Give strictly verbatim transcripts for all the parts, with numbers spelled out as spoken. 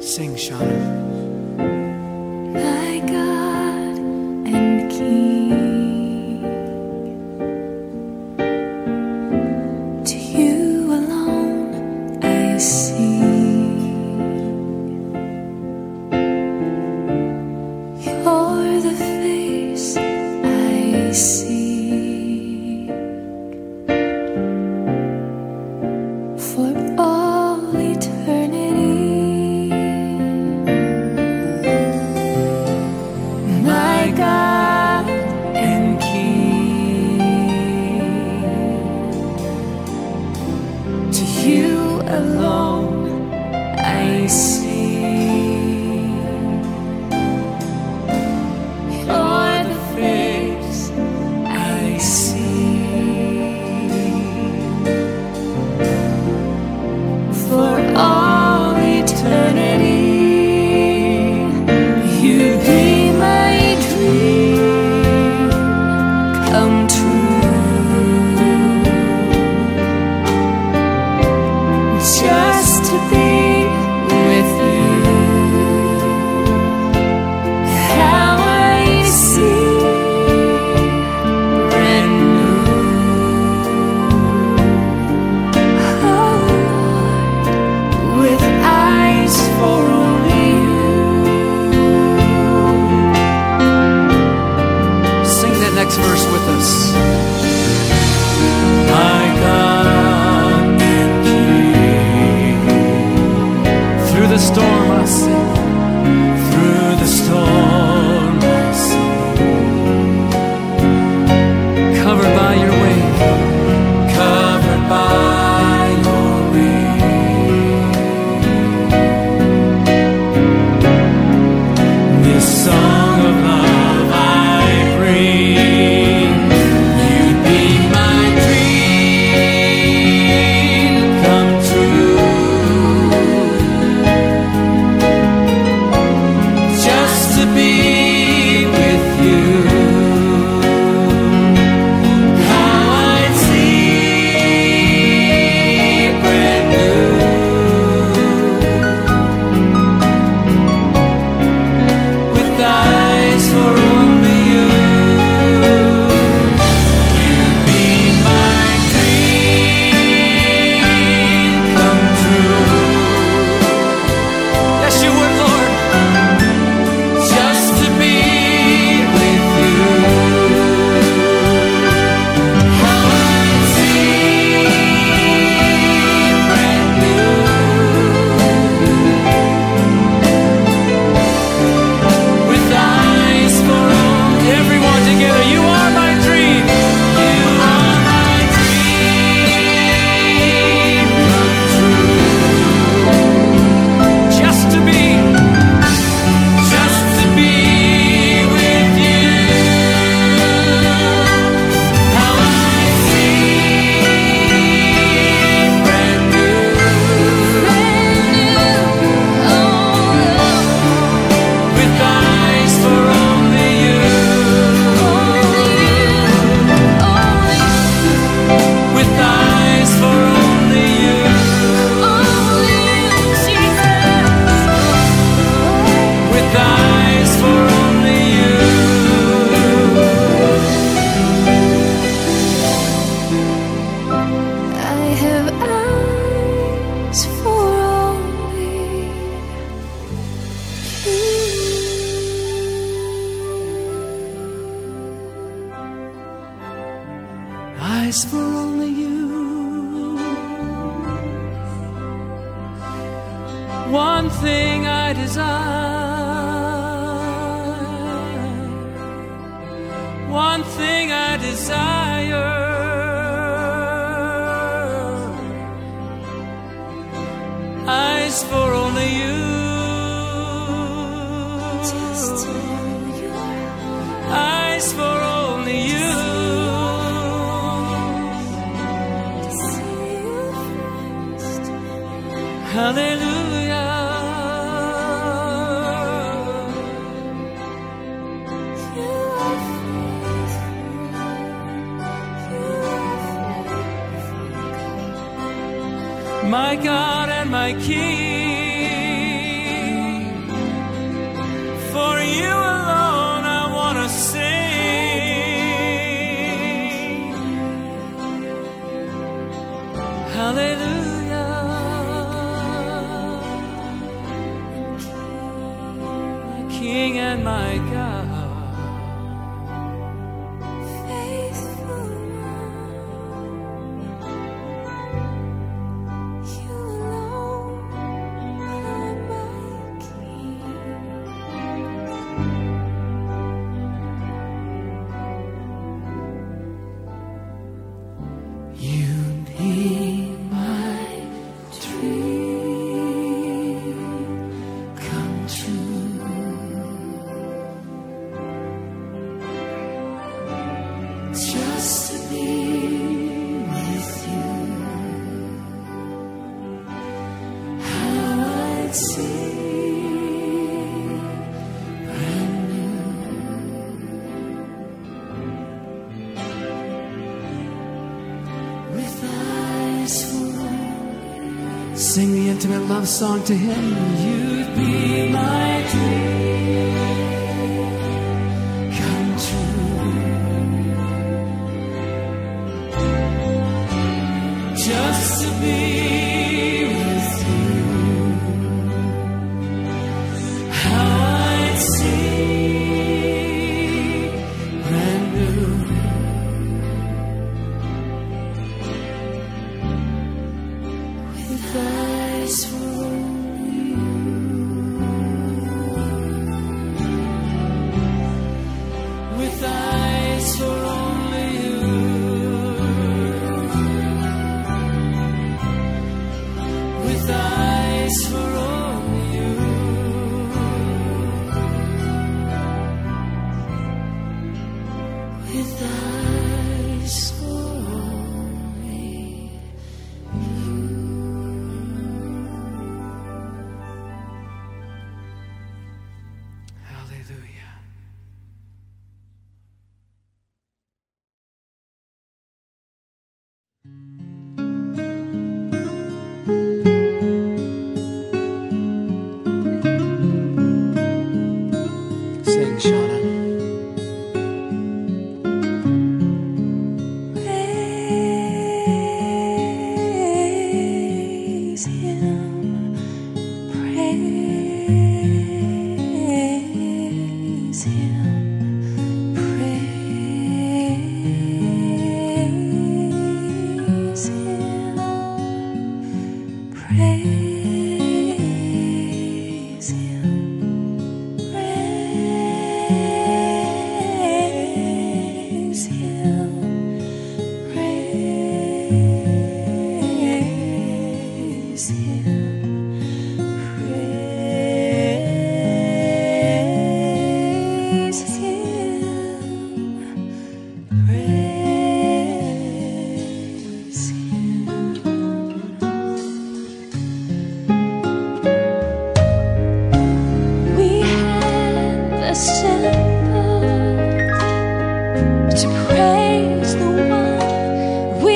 Sing, Shauna. My God and King, to you alone I sing. You're the face I seek for all eternity. God and King, to you alone I sing. You're the face I see for all eternity. You be my dream come true, just to be with you. How I see brand new. Oh Lord, with eyes for only you. Next verse with us. My God and King, through the storm I sing, through the storm I sing, covered by your wing, covered by your wing. This song of love I bring, you'd be my dream come true, just to be with you. How I'd see brand new, with eyes for only you. You'd be my dream come true. Yes, you would, Lord, just to be with you. How I'd see brand new, with eyes for all. Everyone together, you are my dream. You are my dream come true. Just to be, just to be with you. How I see brand new, with eyes for only you. With eyes for only you. With eyes for only you. I have eyes for only you. Eyes for only you. One thing I desire, one thing I desire, eyes for only you. Just to know your Eyes for only you. to see you first. Hallelujah. You are faithful. You are faithful. My God and my King. King and my God. Faithful one, you alone are my King. You need my dream come true. Just to be with you. How I'd see brand new. With eyes full. Sing the intimate love song to him. You'd be my dream come true. Just to be with you. How I'd see brand new. With eyes for only you. With eyes for only you. With eyes for only you. With eyes for only you. Hallelujah. Sing, Shauna. Praise Him, praise Him, praise Him, praise Him, praise Him. Praise Him, praise Him, praise Him. We have assembled to praise the one we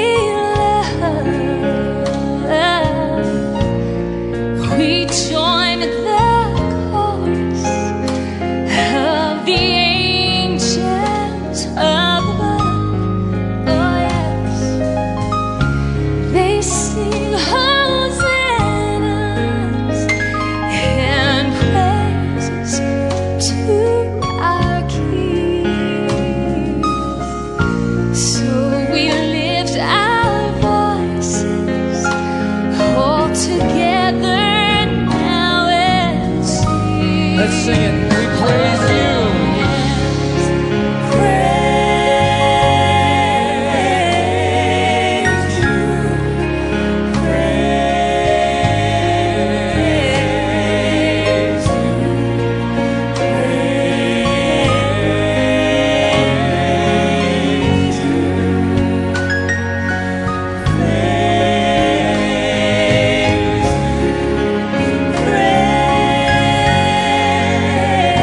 love. We join the chorus of the angels above. Oh yes, they sing hosannas and praises to our King. So we lift our voices all together now and sing. Let's sing it. We praise you. Praise you, praise you, praise you, praise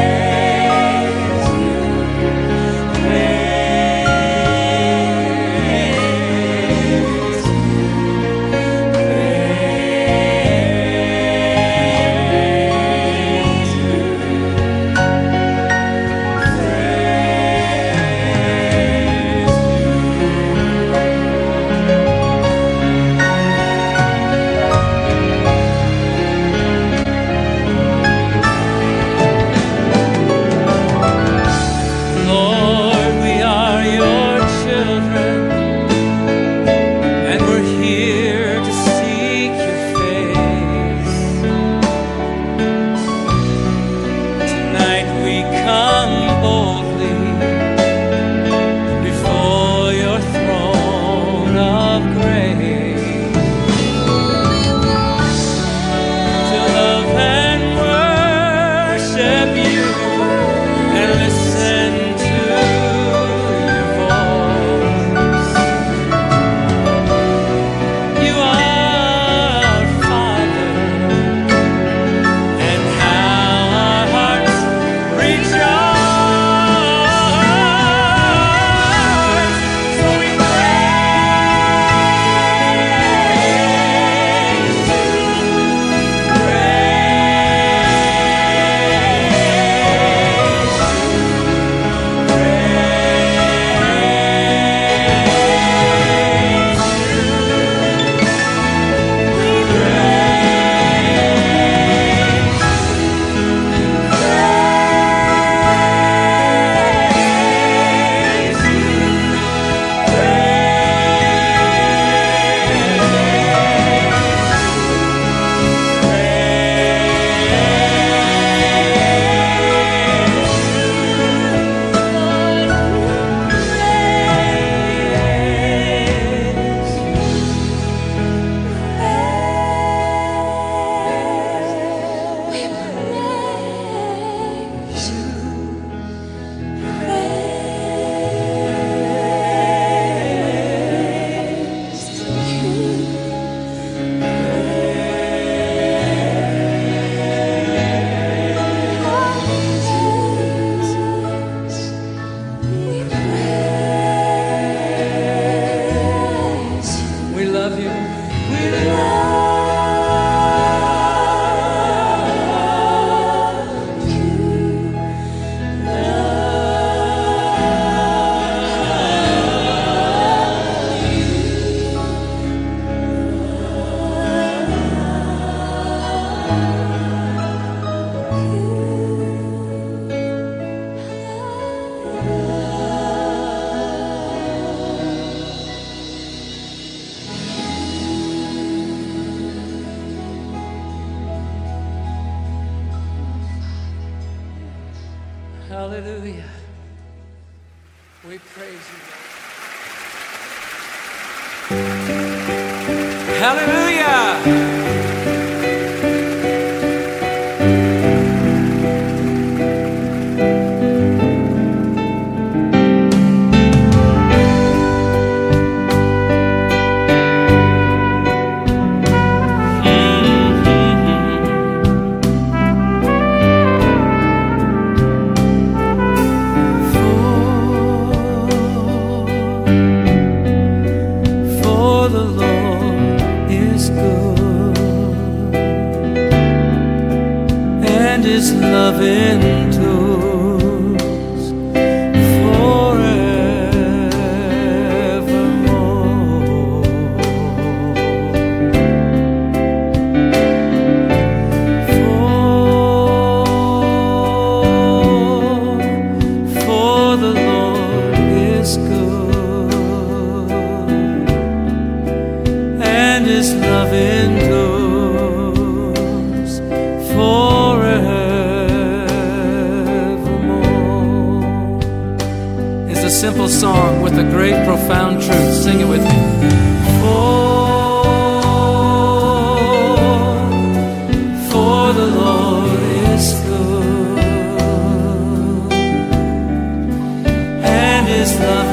Hallelujah. We praise you, Lord. Hallelujah. His love endures forevermore. For, for the Lord is good, and His love endures forever. A simple song with a great profound truth. Sing it with me. For, for the Lord is good, and His love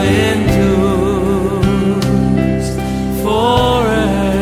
endures forevermore.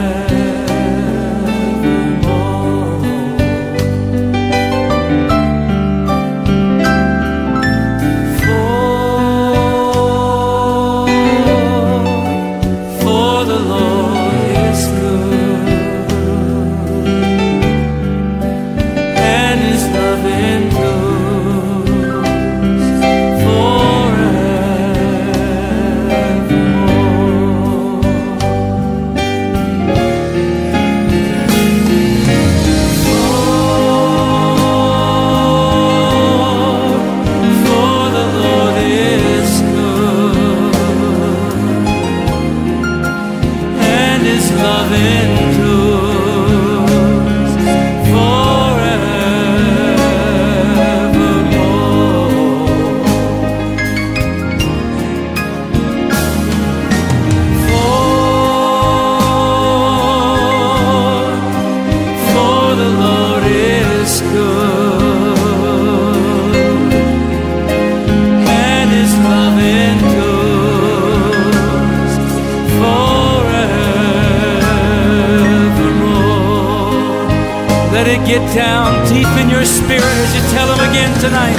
Let it get down deep in your spirit as you tell Him again tonight.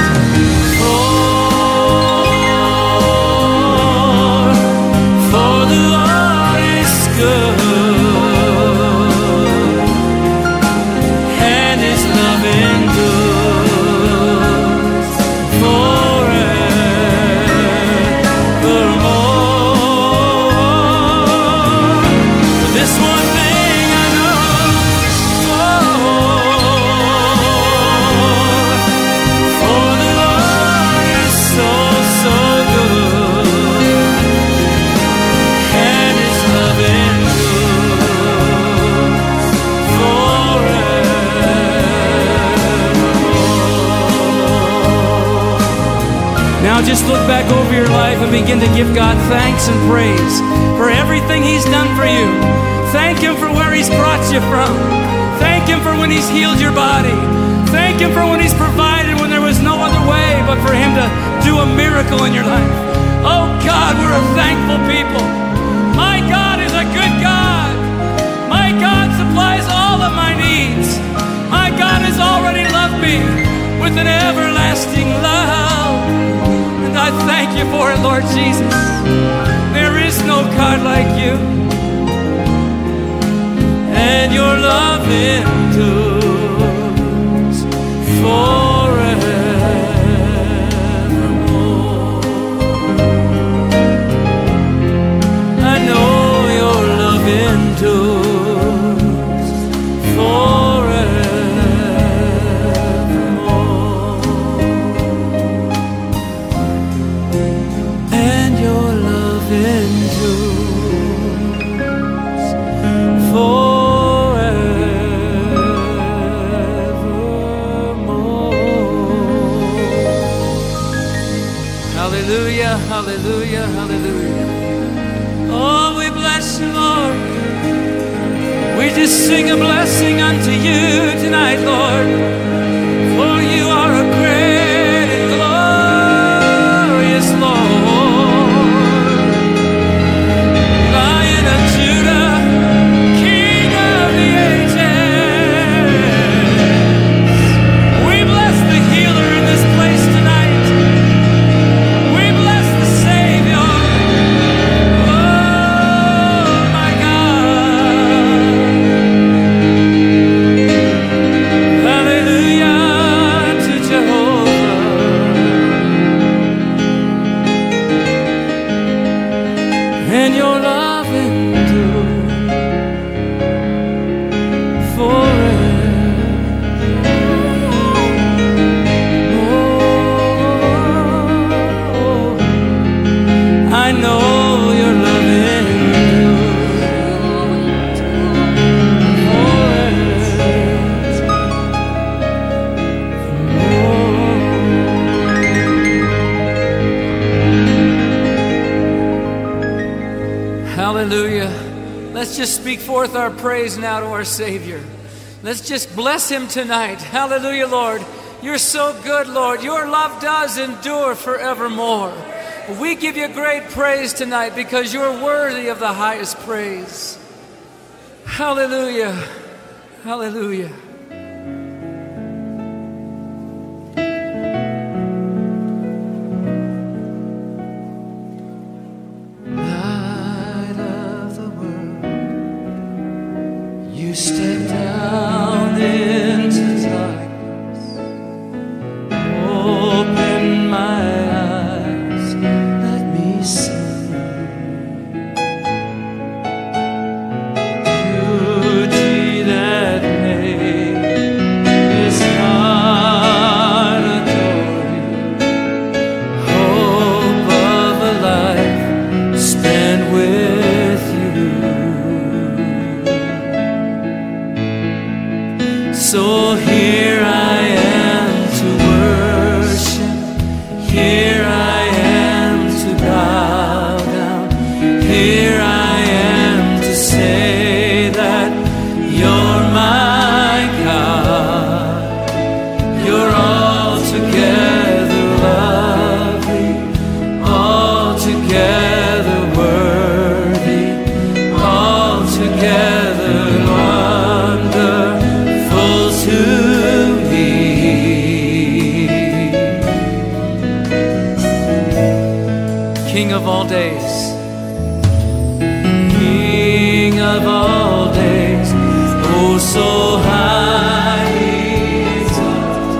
For, for the Lord is good, and His love endures forevermore. This one thing I know. Now just look back over your life and begin to give God thanks and praise for everything He's done for you. Thank Him for where He's brought you from. Thank Him for when He's healed your body. Thank Him for when He's provided when there was no other way but for Him to do a miracle in your life. Oh God, we're a thankful people. My God is a good God. My God supplies all of my needs. My God has already loved me with an everlasting love. And I thank you for it, Lord Jesus. There is no God like you. And your love endures forevermore. I know your love endures forevermore. And your love endures forevermore. Hallelujah, hallelujah, hallelujah. Oh, we bless you, Lord. We just sing a blessing unto you tonight, Lord. For you are a great and glorious Lord. Lion of Judah, King of the ages. We bless the healer in this place tonight. We bless the Savior. Oh, my God. Hallelujah to Jehovah. And your love endures forever. Oh, I know your love endures forever. Hallelujah. Let's just speak forth our praise now to our Savior. Let's just bless him tonight. Hallelujah, Lord. You're so good, Lord. Your love does endure forevermore. We give you great praise tonight because you're worthy of the highest praise. Hallelujah. Hallelujah. Light of the world, you step down into darkness. Open my eyes, let me see beauty that made this heart adore you. Hope of a life spent with you. So here I am to worship, here I am to bow down, here I am to say that you're my God. You're altogether lovely, altogether worthy, altogether wonderful to me. King of all days, King of all days, oh so highly exalted.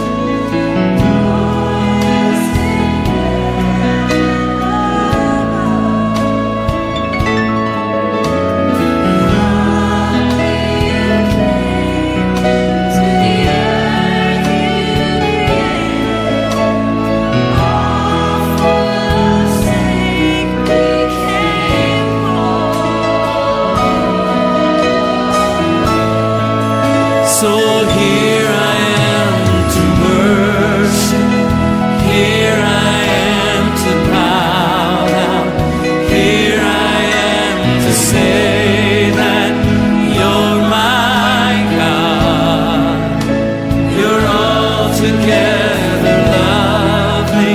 So here I am to worship, here I am to bow down, here I am to say that you're my God. You're altogether lovely,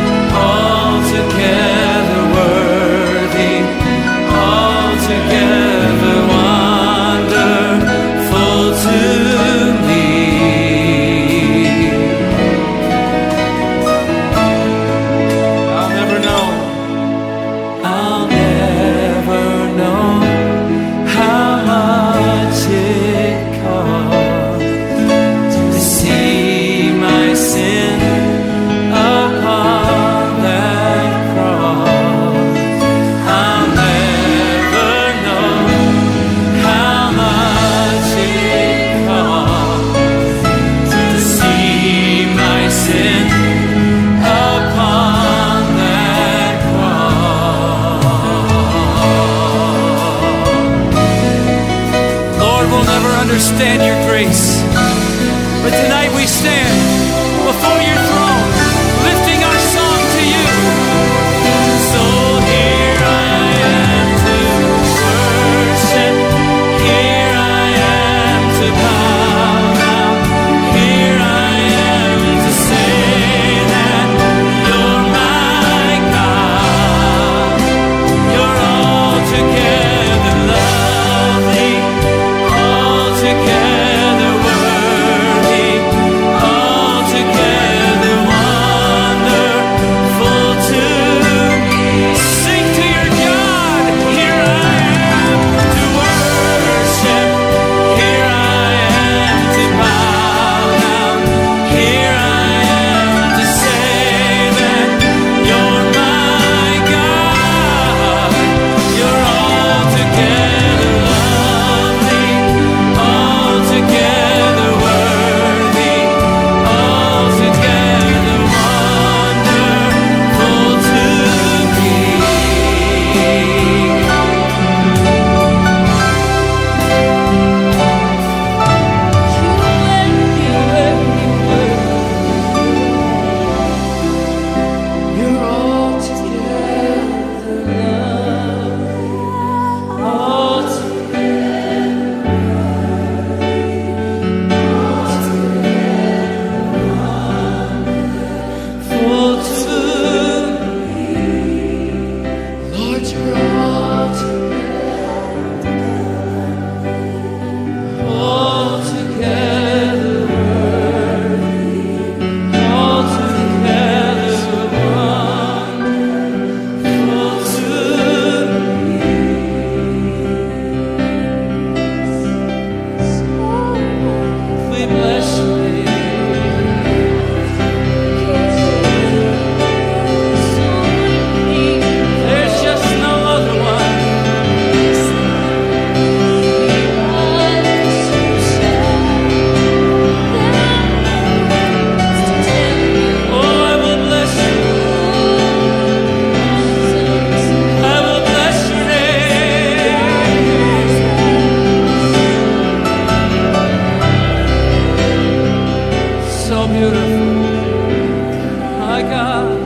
altogether worthy, altogether wonderful to me. I'll never know, I'll never know how much it cost to see my sin My God.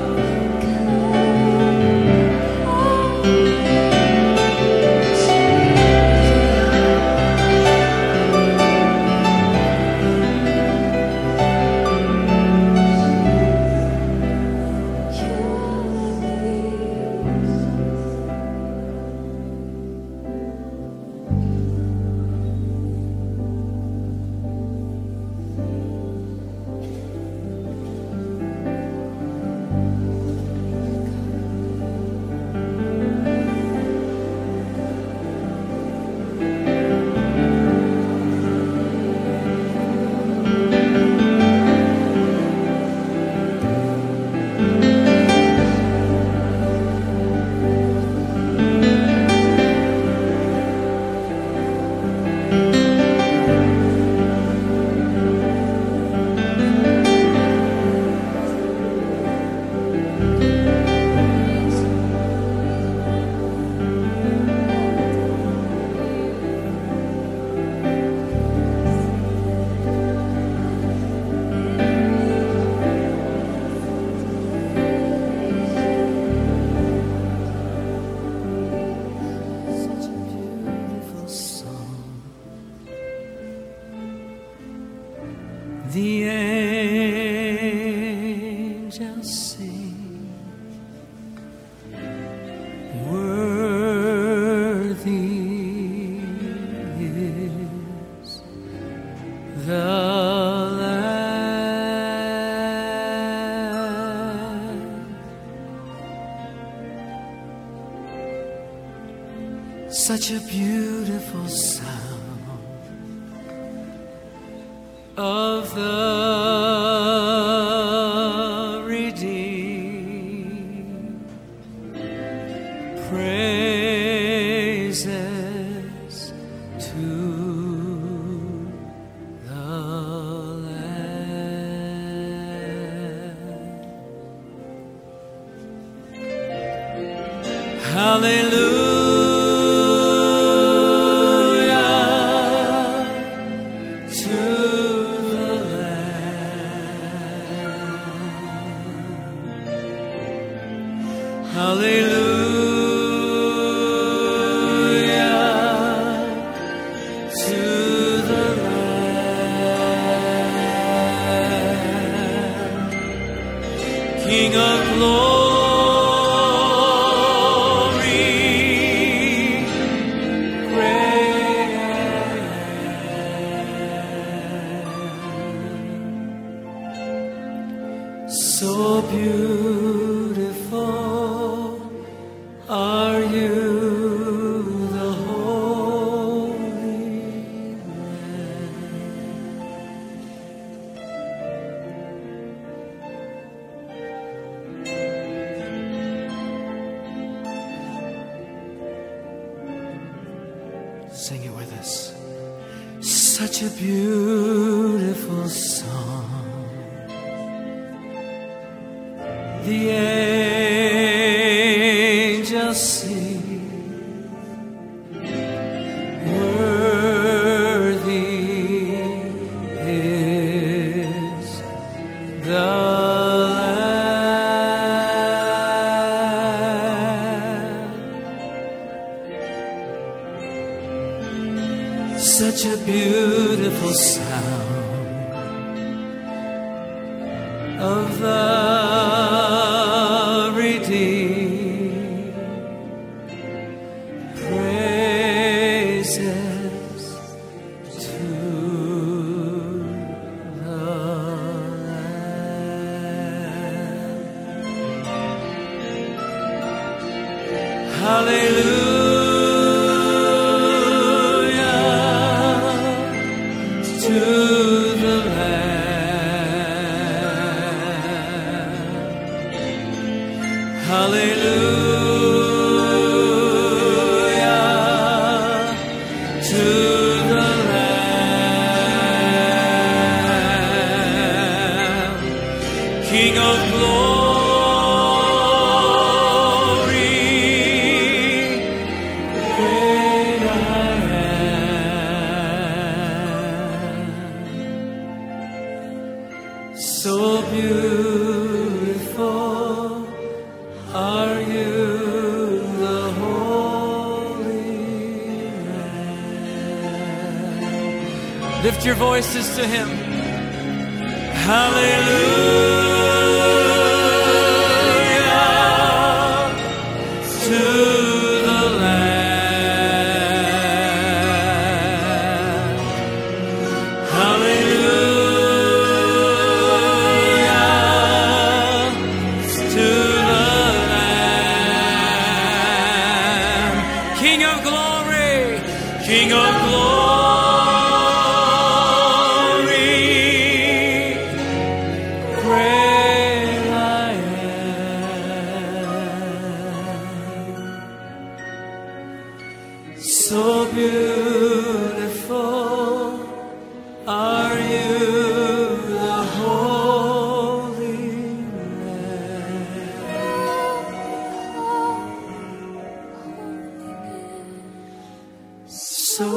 The angels sing, worthy is the Lamb. Such a beautiful sound of the redeemed, praises to the Lamb. Hallelujah. Hallelujah to the Lamb, King of glory, great I am. So beautiful are you, the Holy Lamb? Sing it with us. Such a beautiful song. The angels sing, worthy is the Lamb. Such a beautiful sound of the redeemed, praises to the Lamb. Hallelujah to the Lamb. Hallelujah to the Lamb, King of glory, great I am. So beautiful are you, the Holy Lamb. Lift your voices to Him. Hallelujah to the Lamb. Hallelujah to the Lamb. King of glory, King of glory. So beautiful are you, the Holy Lamb. So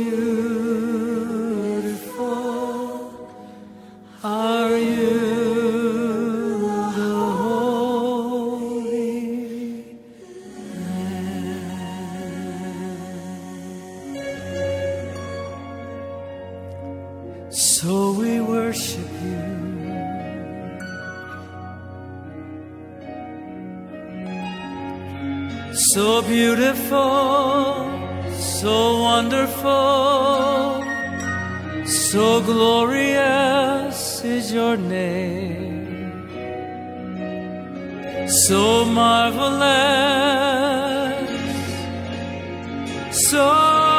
beautiful are you, the Holy Lamb. So we worship you. So beautiful, so wonderful, so glorious is your name. So marvelous, so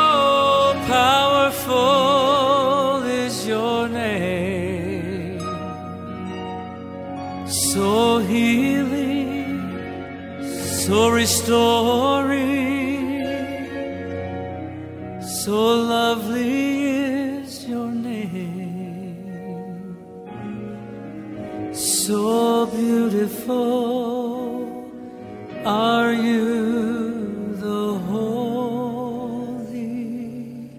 powerful is your name. So healing, so restoring, so lovely is your name. So beautiful are you, the Holy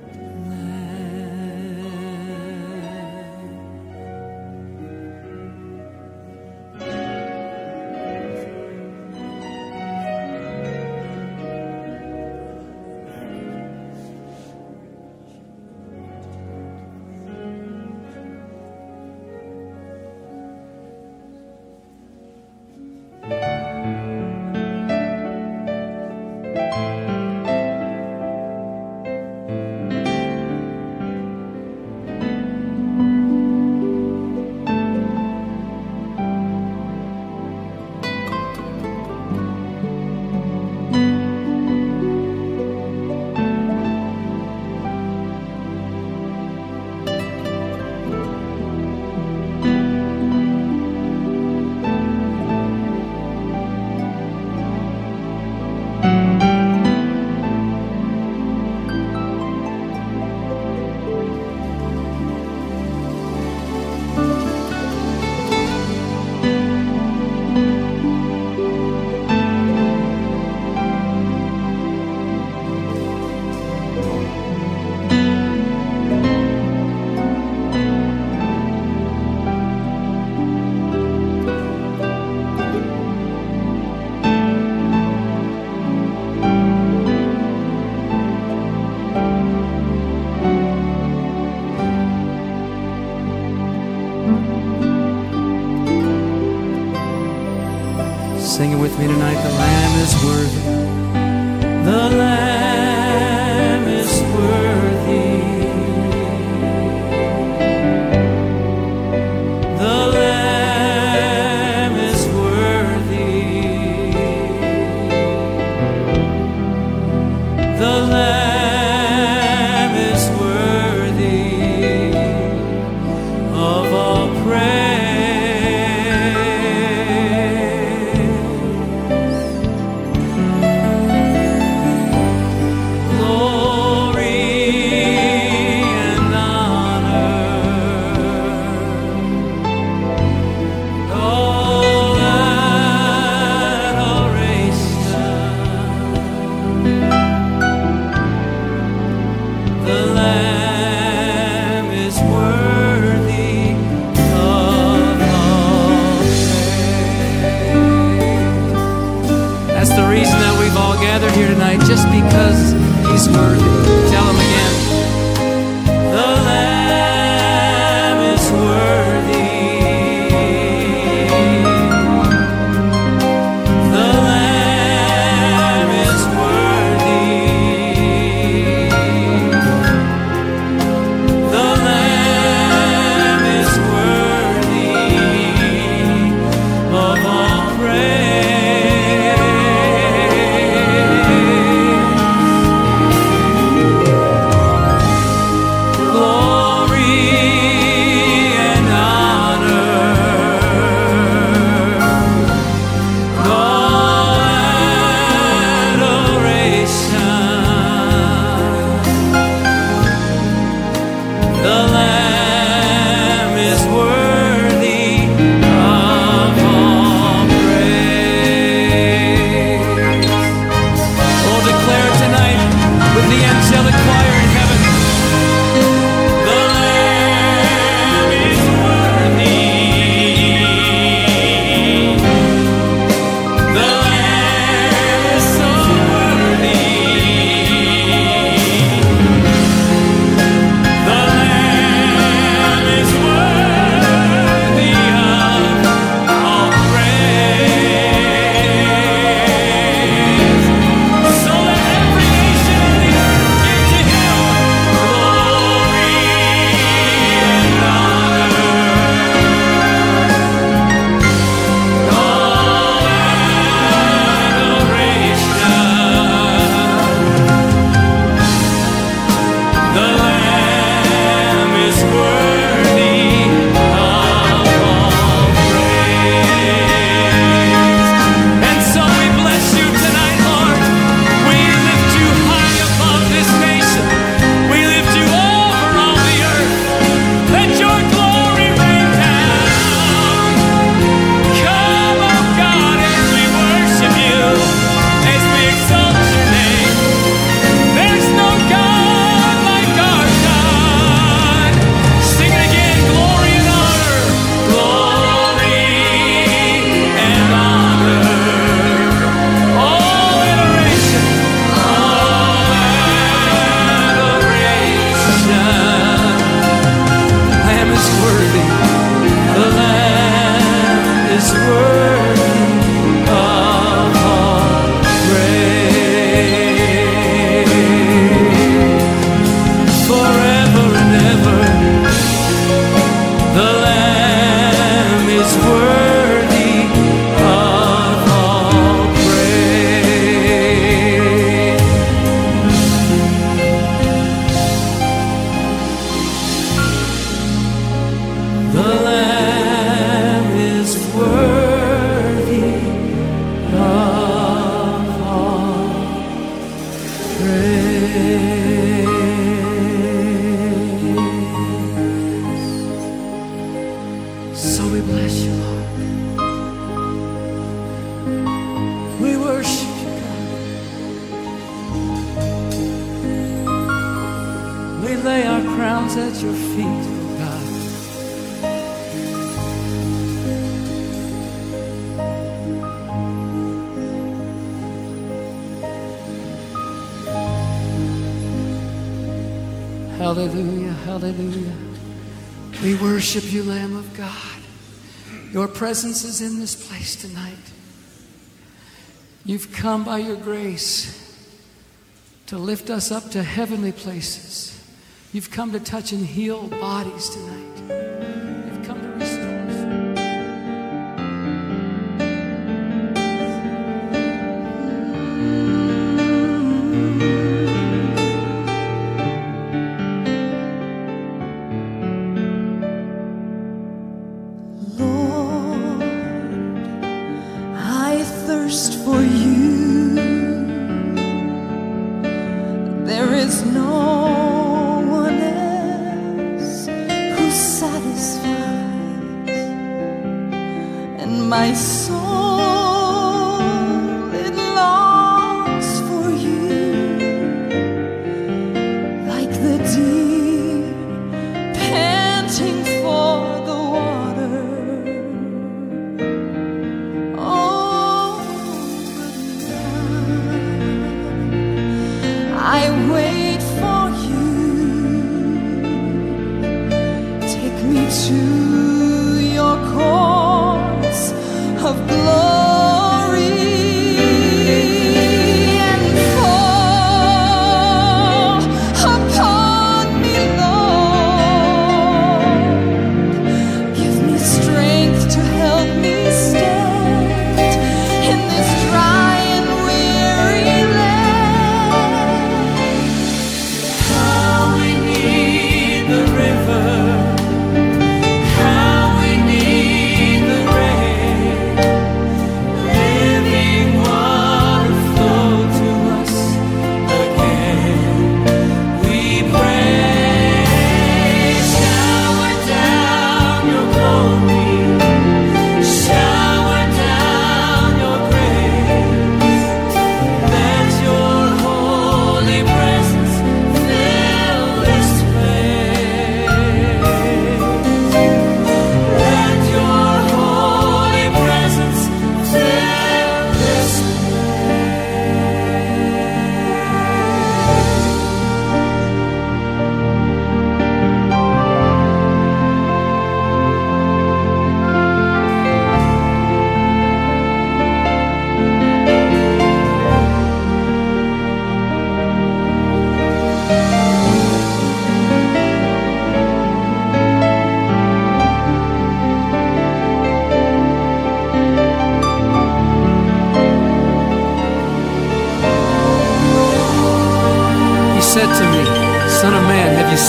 Sing it with me tonight. The Lamb is worthy. The Lamb is worthy. The Lamb is worthy. The Lamb is worthy of all praise. gathered here tonight just because he's worthy. Tell him again. The Lamb is worthy. At your feet, oh God. Hallelujah, hallelujah. We worship you, Lamb of God. Your presence is in this place tonight. You've come by your grace to lift us up to heavenly places. You've come to touch and heal bodies tonight. You've come to restore us. Lord, I thirst for you. There is no my soul, it longs for you, like the deer panting for the water. Oh, but now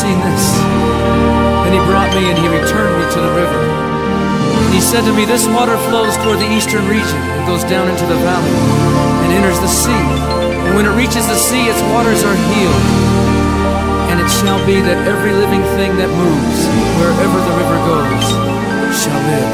seen this? Then he brought me and he returned me to the river. He said to me, this water flows toward the eastern region and goes down into the valley and enters the sea. And when it reaches the sea, its waters are healed. And it shall be that every living thing that moves, wherever the river goes, shall live.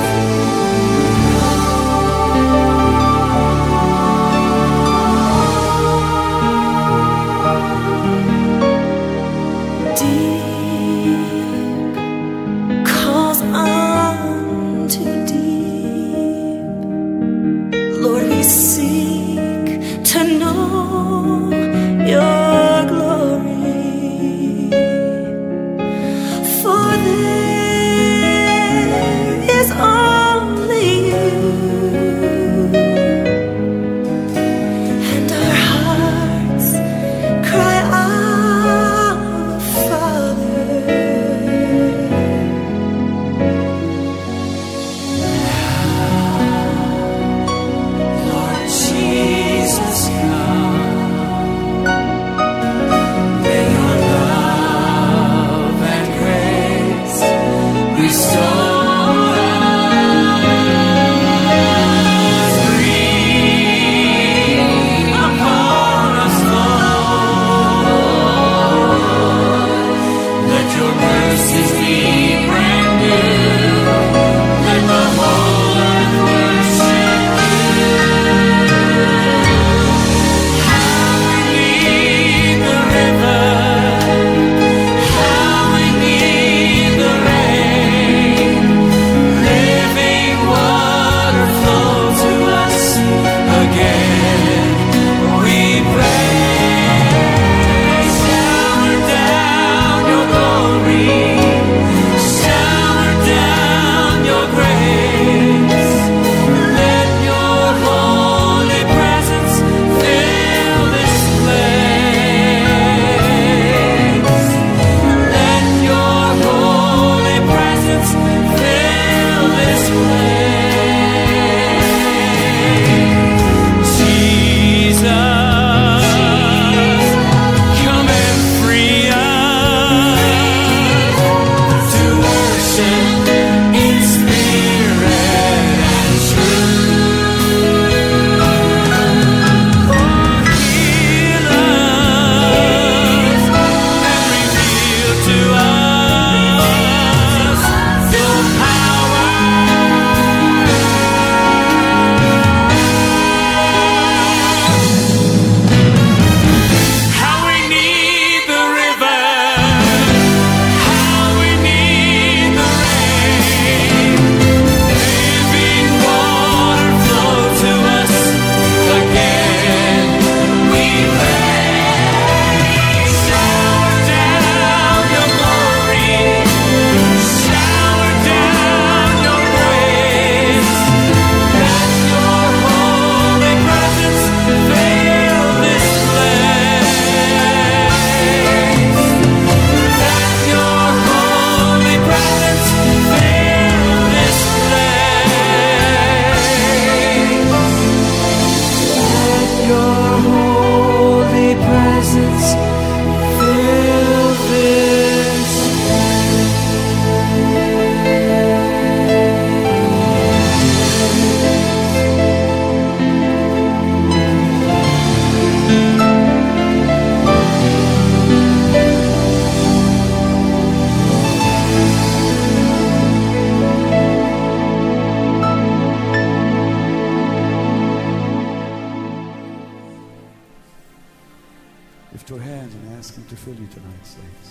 Lift your hands and ask Him to fill you tonight, saints.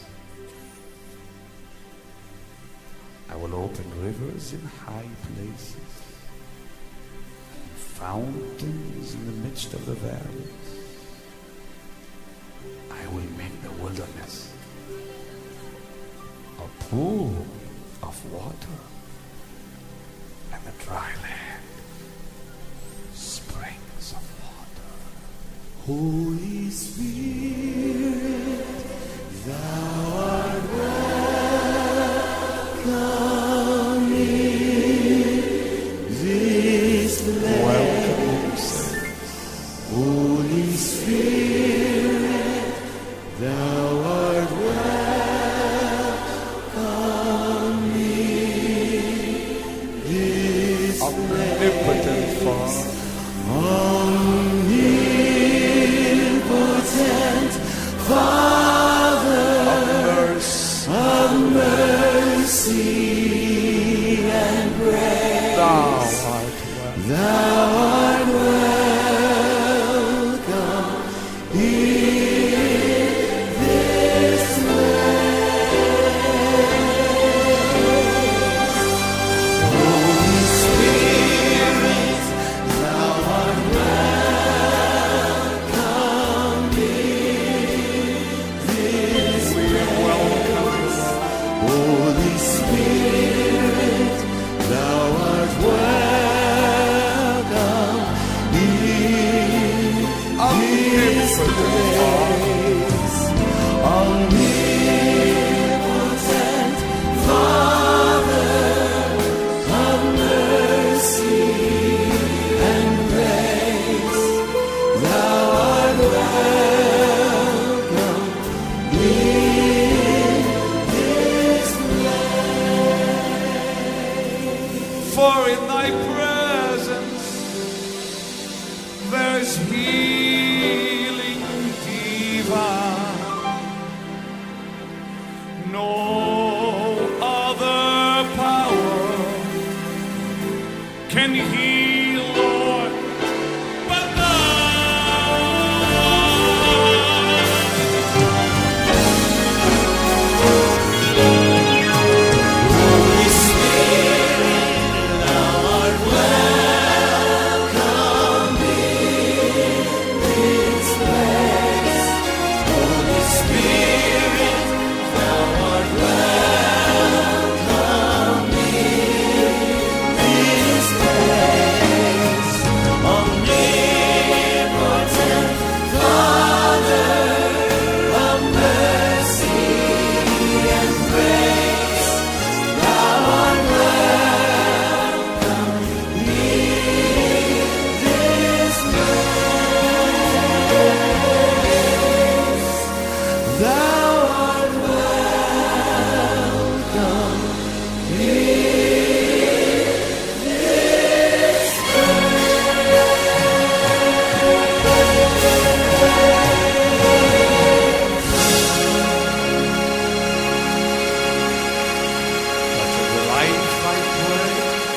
I will open rivers in high places, and fountains in the midst of the valleys. I will make the wilderness a pool of water, and the dry land springs of water. Holy Spirit, Thou art welcome in this place. Welcome, saints. Holy Spirit, Thou art welcome. omnipotent Father. Omnipotent Father of mercy and grace, Thou art well. Thou art welcome in this place. Holy Spirit, Thou art welcome in this place. Holy Spirit, Thou art welcome in this place. Omnipotent Father of mercy and grace, Thou art welcome in this place. For in Thy presence there is healing divine. No other power can heal, Lord, but Thou. Holy Spirit, Thou art welcome in this place. Holy Spirit, Thou art welcome in this place. Omnipotent Father of mercy and grace, Thou art welcome in this place. Thou art welcome in this Touch every life, I pray.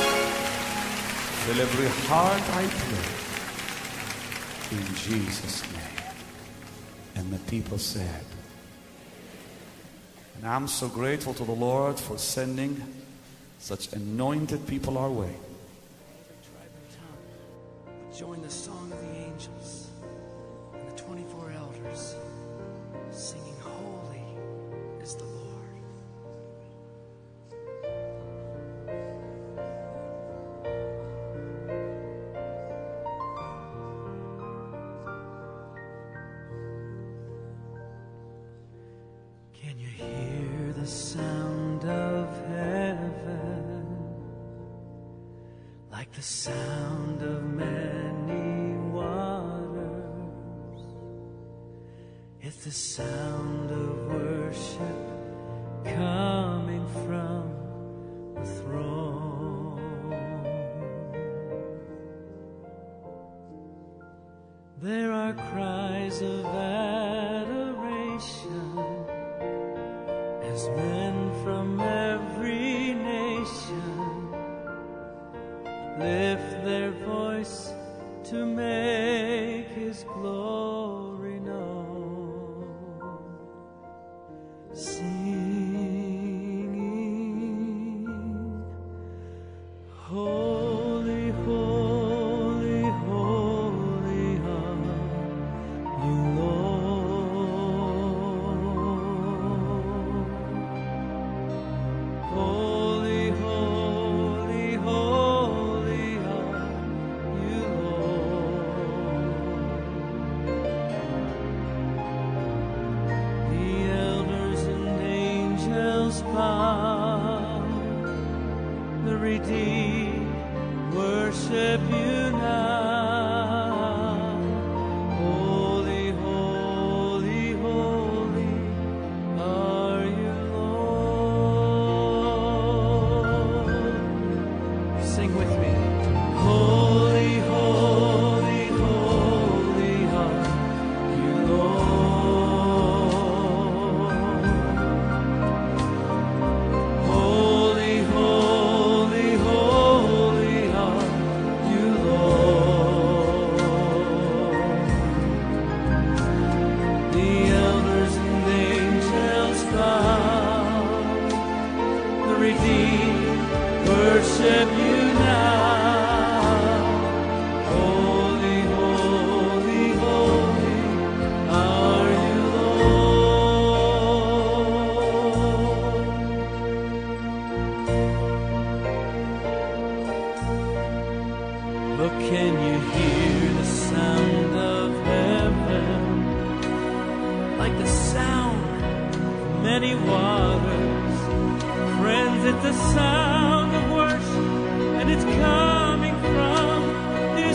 Fill every heart, I pray. In Jesus' name. And the people said. And I'm so grateful to the Lord for sending such anointed people our way. Join the song of the angels and the twenty-four elders singing, Holy is the Lord. Can you hear the sound of heaven, like the sound of many waters? It's the sound of worship coming from the throne. There are cries of adoration as men from every nation lift their voice to make His glory known, singing, Holy, holy, holy are you, Lord. Holy, holy, holy are you, Lord. The elders and angels bow, the redeemed worship you now. Holy, holy, holy are you, Lord. Sing with me. Look, can you hear the sound of heaven, like the sound of many waters? Friends, it's the sound of worship, and it's coming from His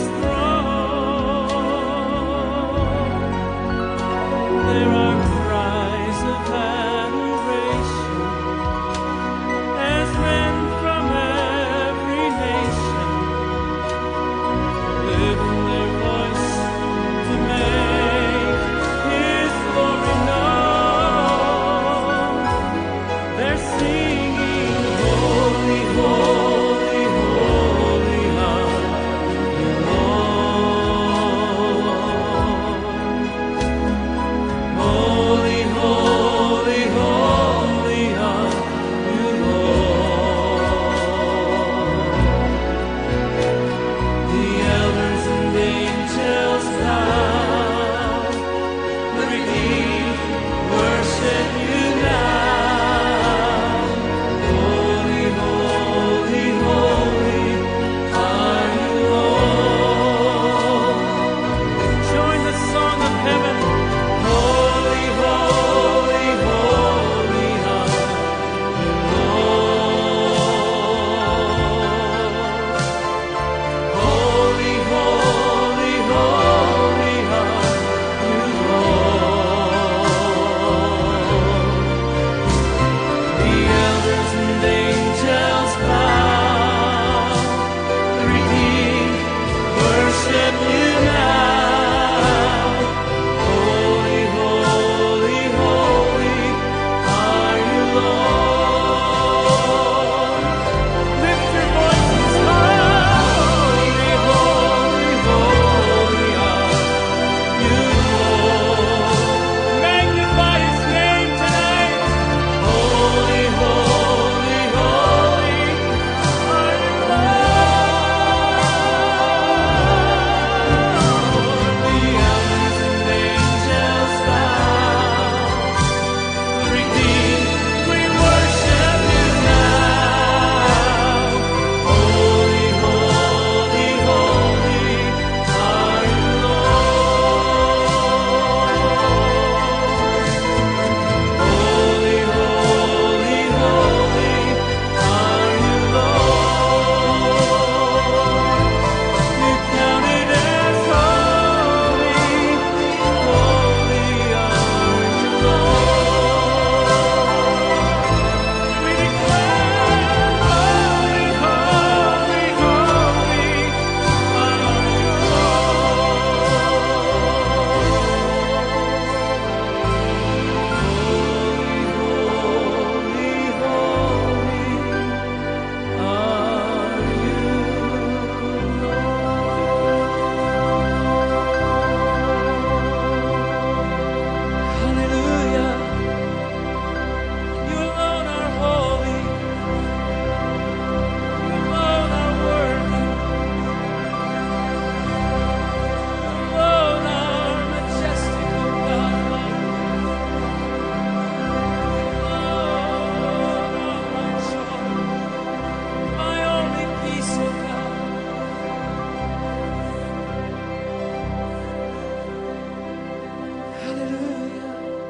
throne. There are cries of adoration as men from every nation lift their voice to make His glory known. They're singing, holy, holy, holy are you, Lord. Holy, holy, holy are you, Lord. The elders and angels bow, the redeemed worship you now. Holy, holy, holy are you, Lord. Join the song of heaven. Holy, holy, holy are you, Lord. Holy, holy, holy are you, Lord. The elders and angels bow, the redeemed worship you now. Holy, holy, holy are you, Lord. Lift your voices high. Holy, holy, holy are you, Lord. Magnify His name tonight. Holy, holy, holy are you, Lord. The elders and angels bow, the redeemed we worship you now. Holy, holy, holy are you, Lord. Holy, holy, holy are you, Lord. You counted as holy, holy are you, Lord. We declare holy, holy, holy are you, Hallelujah. You alone are holy. You alone are worthy. You alone are majestic, O God. You alone are my joy, my only peace, O God. Hallelujah.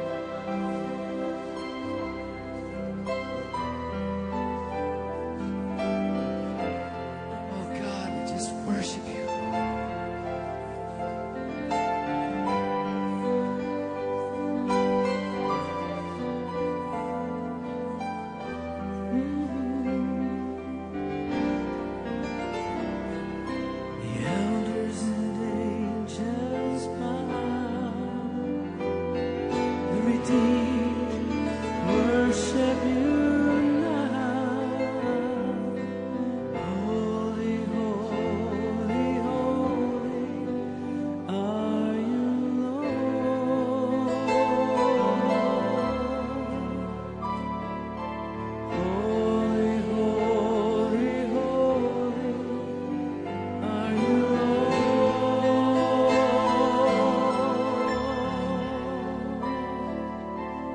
Oh God, we just worship you. The elders and angels bow, the redeemed worship you now. Holy, holy, holy are you, Lord. Holy, holy, holy are you, Lord.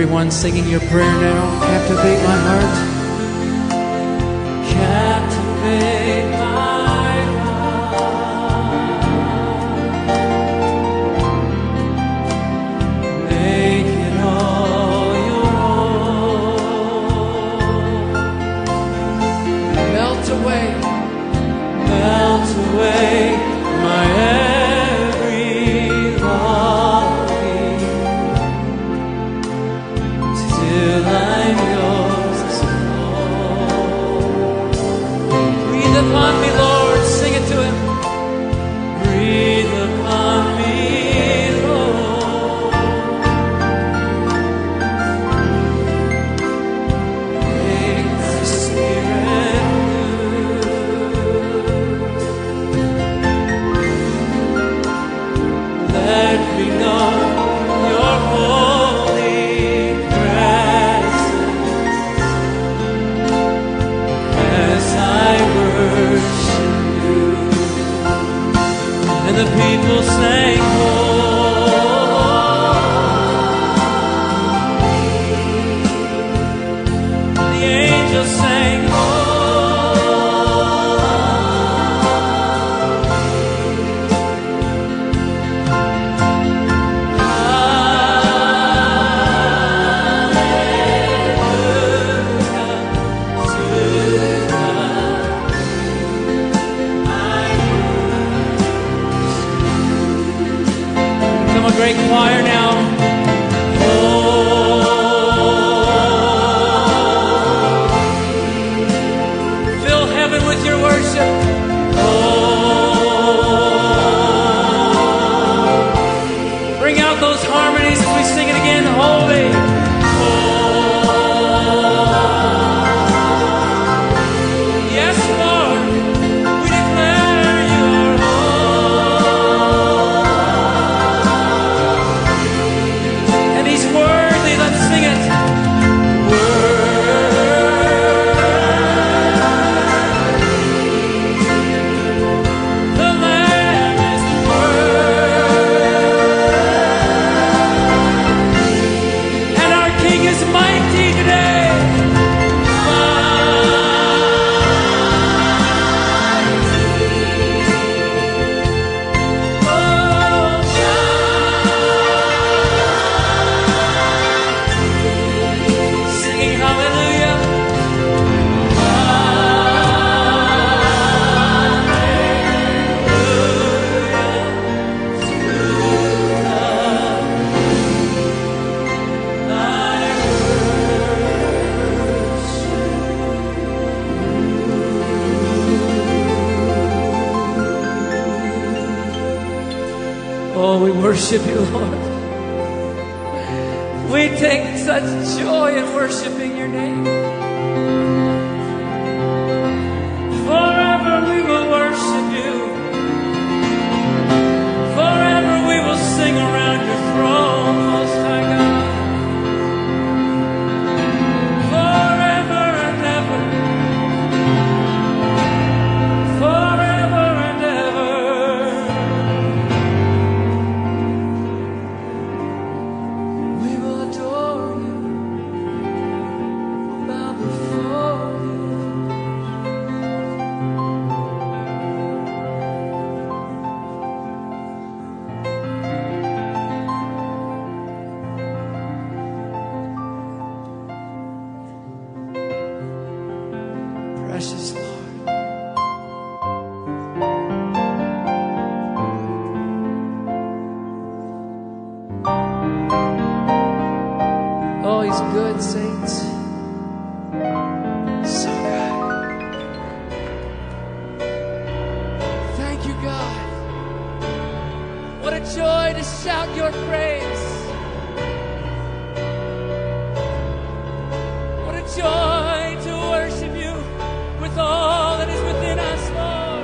everyone singing your prayer now. Captivate my heart. Captivate my away my every longing till I'm yours alone. Breathe upon me, Lord, sing it to him. Breathe upon me, Lord. Make my spirit let me know your holy presence as I worship you. And the people sang, holy. The angels sang, great choir now. Oh, fill heaven with your worship. Oh, bring out those harmonies as we sing it again. Holy. Oh, we worship you, Lord. We take such joy in worshiping your name. Forever we will worship you. Forever we will sing around your throne, Most High God. Forever and ever. Forever and ever. We will adore you, bow before you. Precious Lord. Oh, he's good, saints. So good. Thank you, God. What a joy to shout your praise. What a joy to worship you with all that is within us, Lord.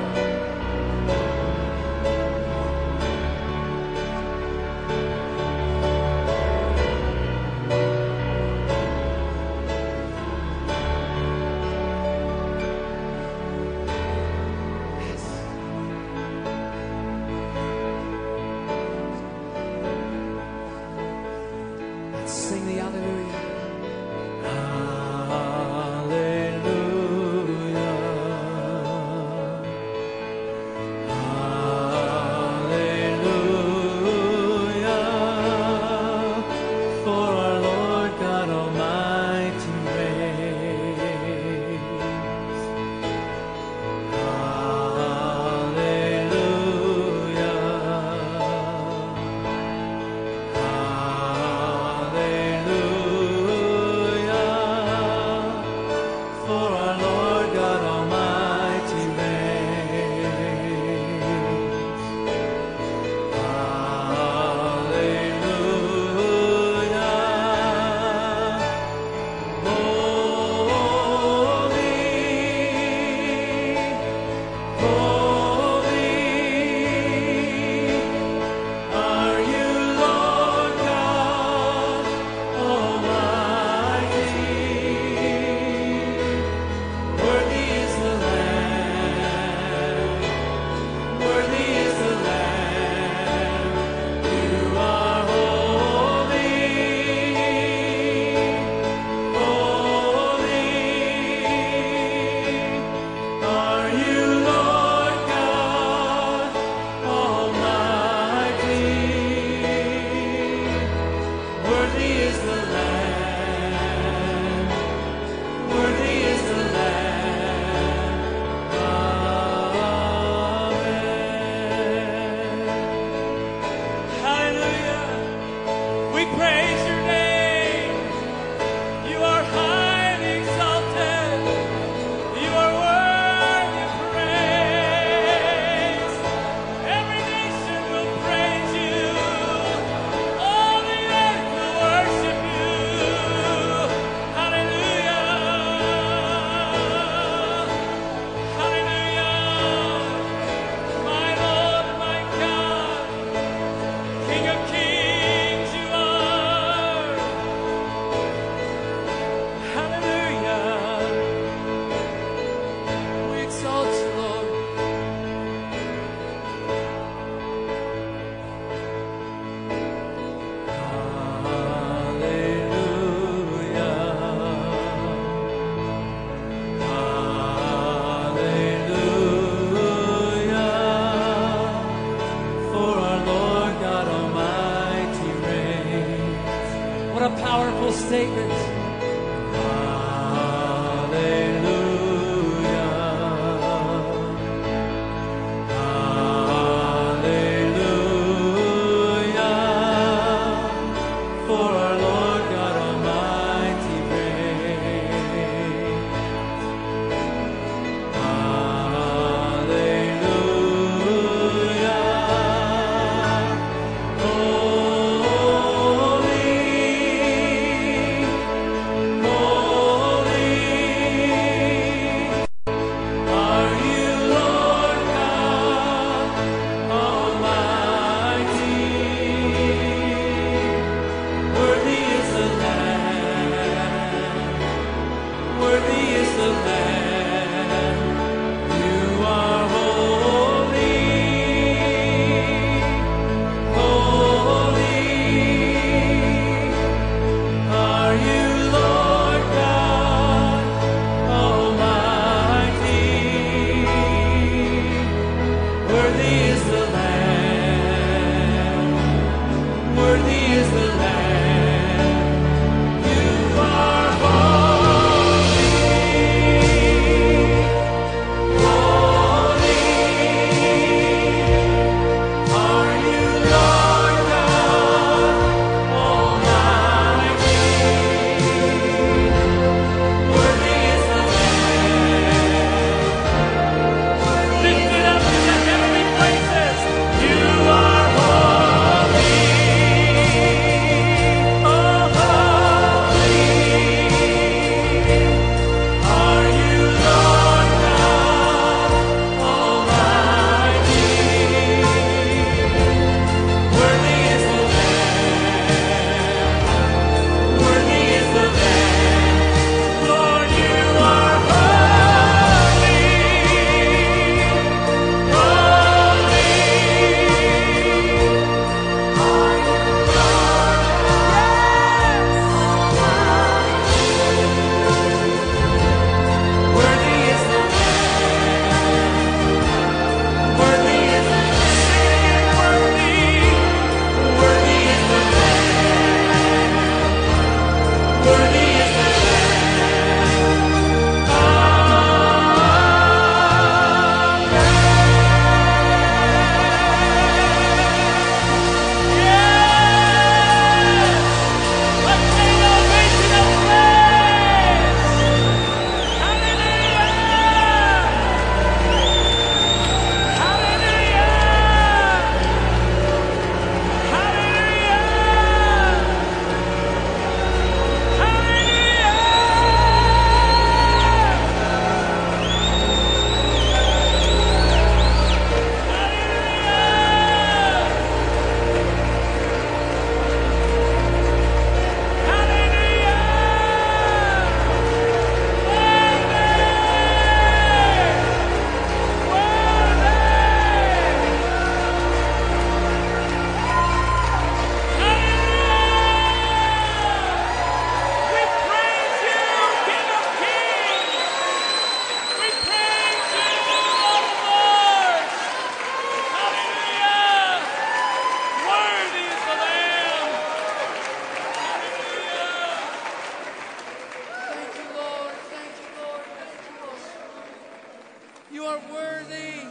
statement. You are worthy.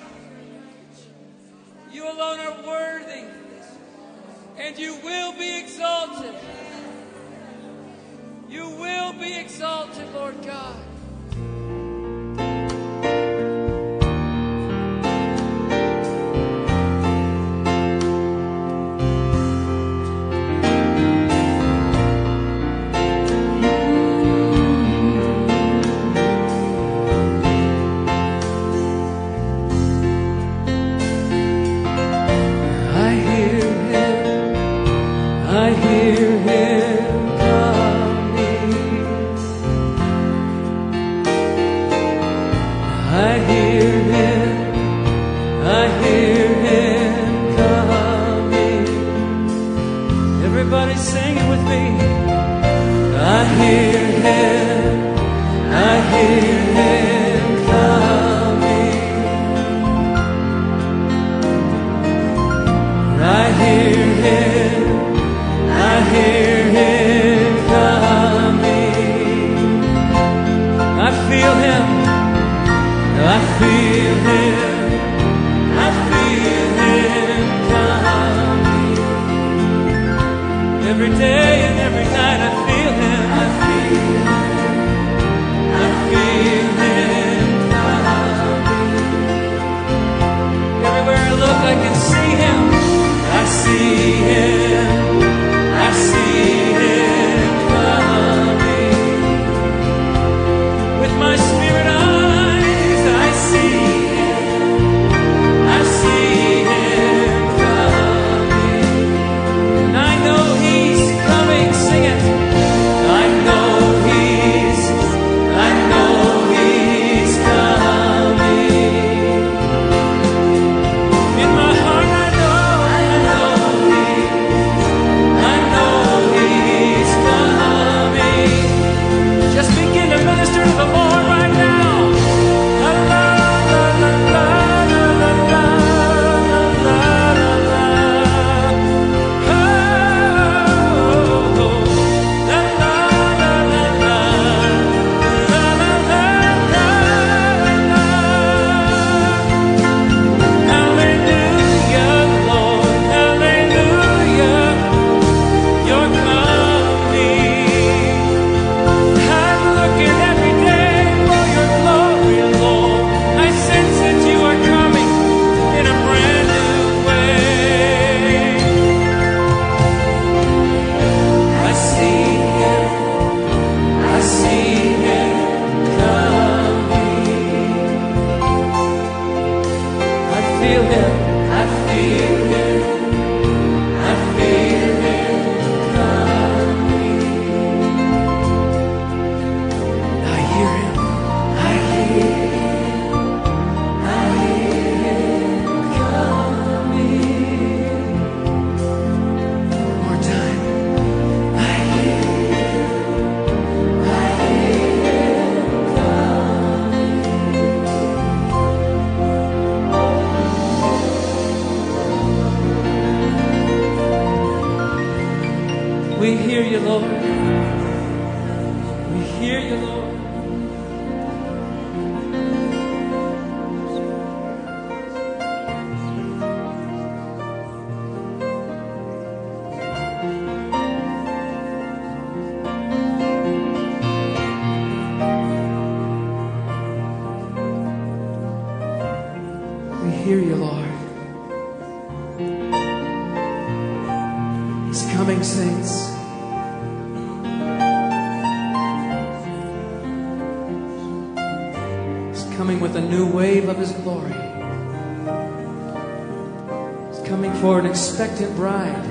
You alone are worthy. And you will be exalted. You will be exalted, Lord God. Everybody sing it with me. I hear him, I hear him coming. I hear him, I hear him coming. hear you, Lord. He's coming, saints. He's coming with a new wave of His glory. He's coming for an expectant bride.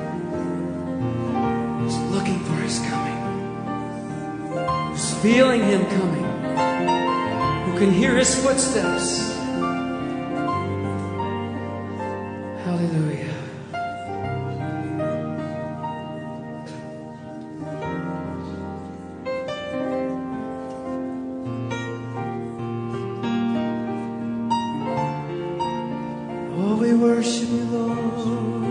He's looking for His coming. Who's feeling Him coming. Who can hear His footsteps. Hallelujah. Oh, we worship you, Lord.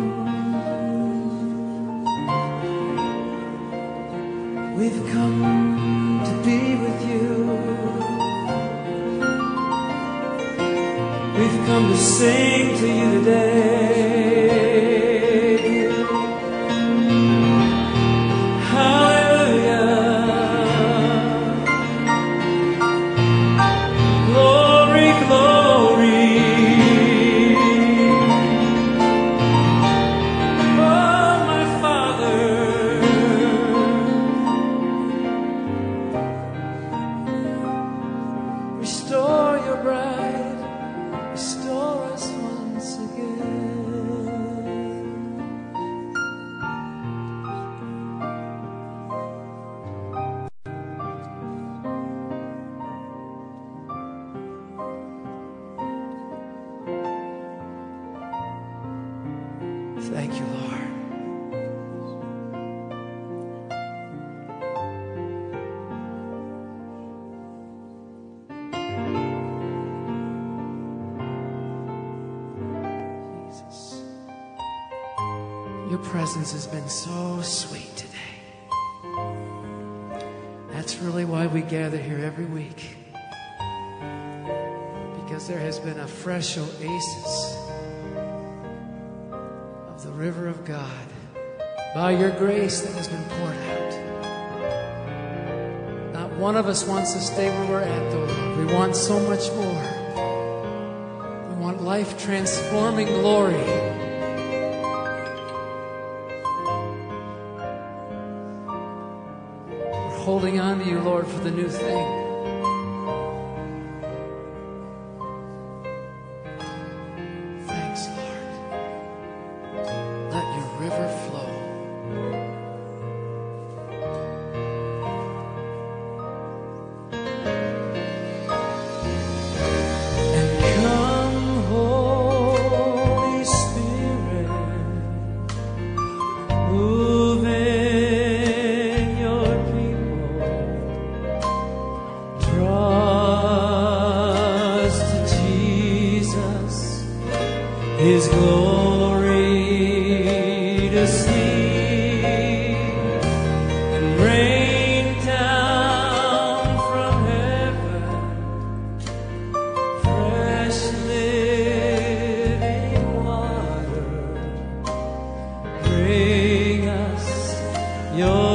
We've come to be with you. We've come to sing to you today. Restore your bride, restore us once again. Thank you, Lord. Your presence has been so sweet today. That's really why we gather here every week. Because there has been a fresh oasis of the river of God by your grace that has been poured out. Not one of us wants to stay where we're at, though, Lord. We want so much more. We want life-transforming glory. Holding on to you, Lord, for the new thing. Thanks, Lord. Let your river flow. And come, Holy Spirit, move in your His glory to see and rain down from heaven fresh living water. Bring us your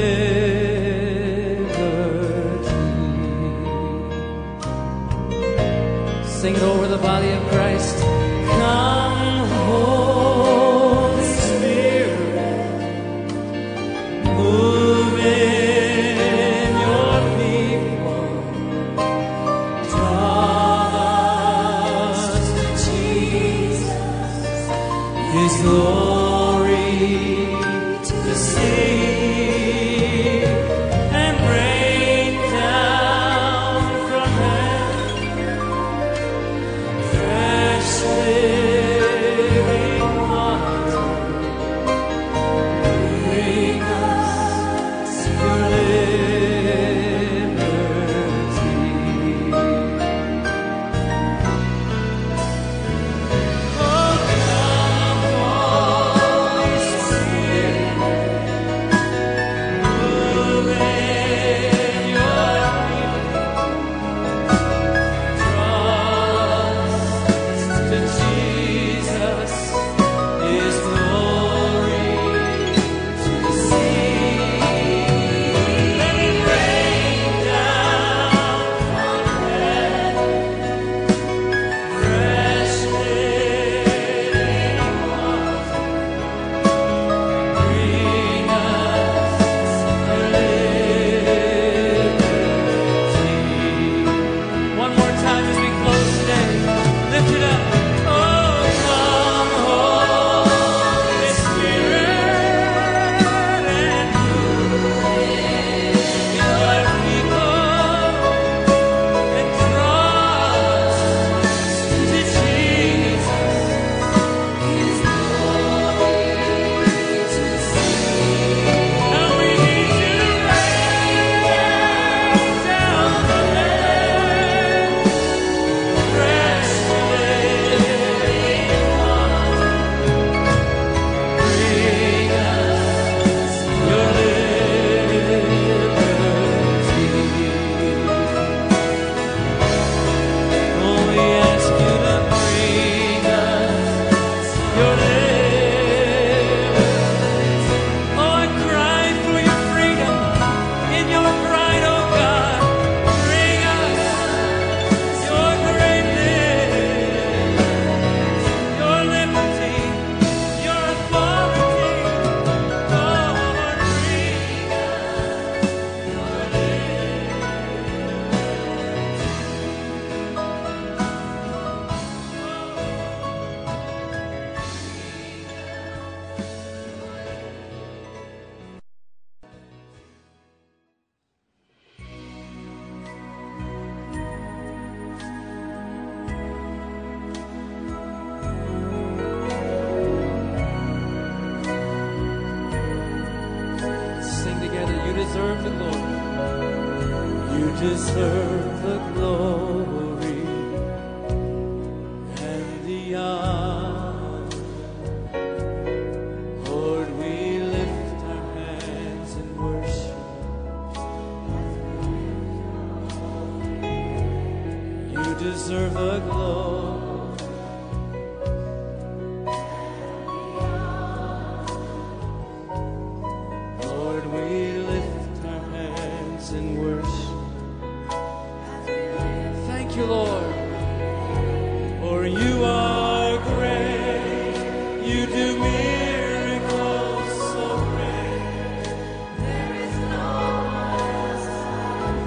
liberty. Sing it over the body of Christ. Come, Holy Spirit, move in your people, draw us to Jesus, His glory to see, and rain down from heaven fresh living water. Bring us your liberty. Oh, come, deserve the glory and the honor. Lord, we lift our hands in worship. You deserve the glory. Lord, we lift our hands in worship. Thank you, Lord, for you are great. You do miracles so great. There is no one else like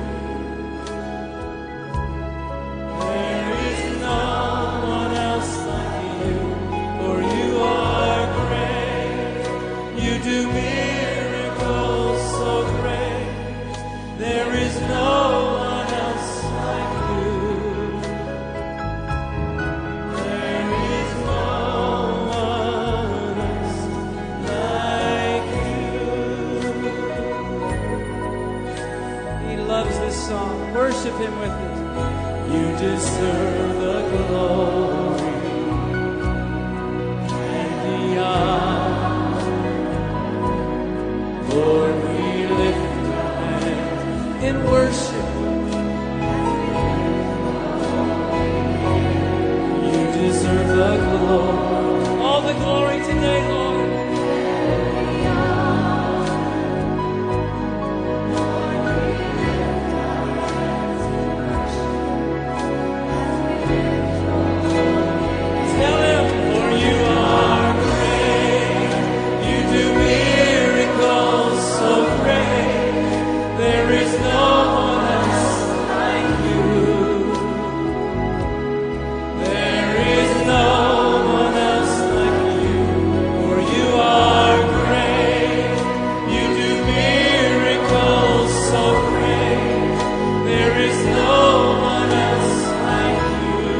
you. There is no one else like you, for you are great. You do miracles so great. There is no one else like you. There is no one else like you. He loves this song. Worship him with it. You deserve the glory and the honor. Lord, we lift our hands in worship. You deserve the glory. All the glory today, Lord. Tell him, for you are great. You do miracles so great. There is no one else like you. There is no one else like you. For you are great. You do miracles so great. There is no one else like you.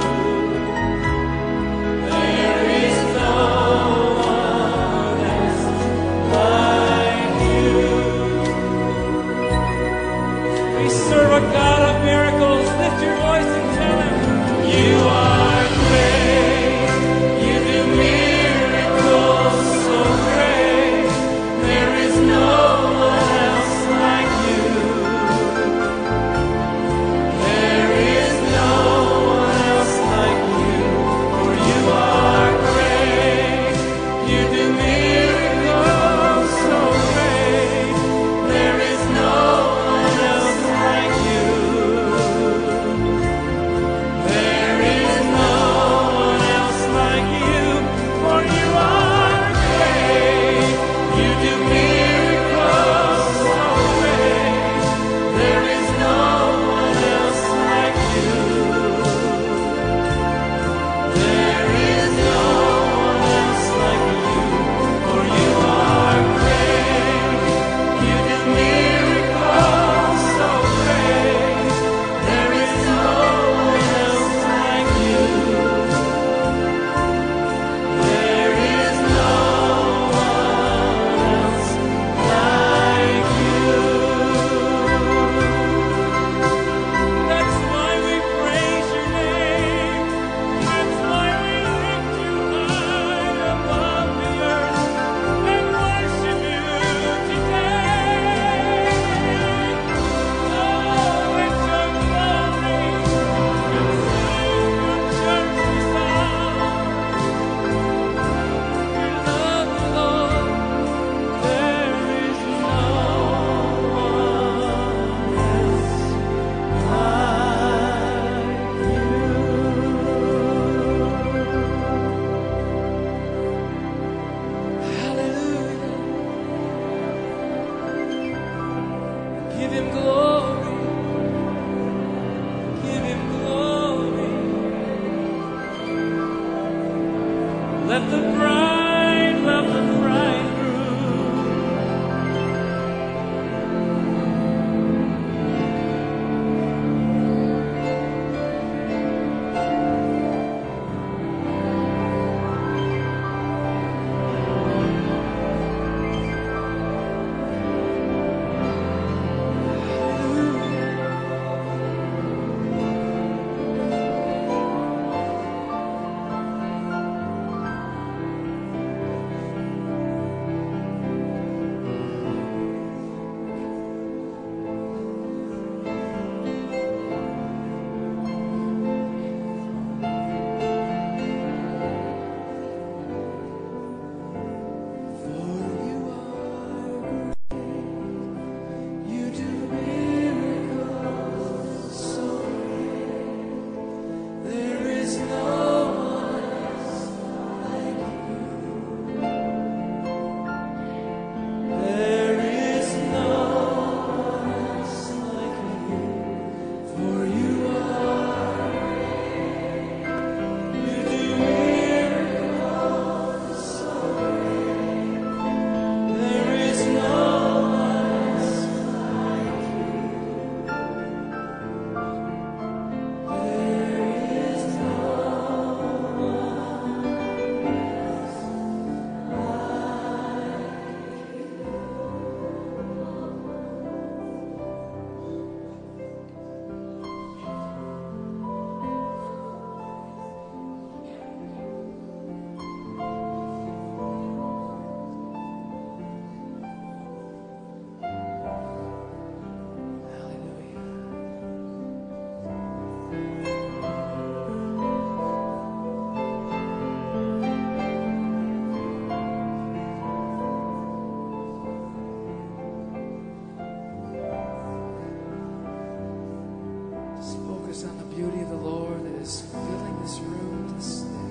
There is no one else like you. We serve a God of miracles. Lift your voice and tell him, you are great. You do miracles so great. There is no one else like you. There is no one else like you. For you are great. You do miracles so great. There is no one else like you. There is no one else like you. For you are great. You do miracles so great. There is no one else like you. There is no one else like you. For you are great. You do miracles so great. There is no one else like you. There is no one else like you. That's why we praise your name. That's why we lift you high above the earth and worship you today. Oh, let your glory consume your church this hour. We love you, Lord. There is no one else like you. Hallelujah. Give him glory. Give him glory. Let the bride love the bridegroom. beauty of the Lord that is filling this room this day.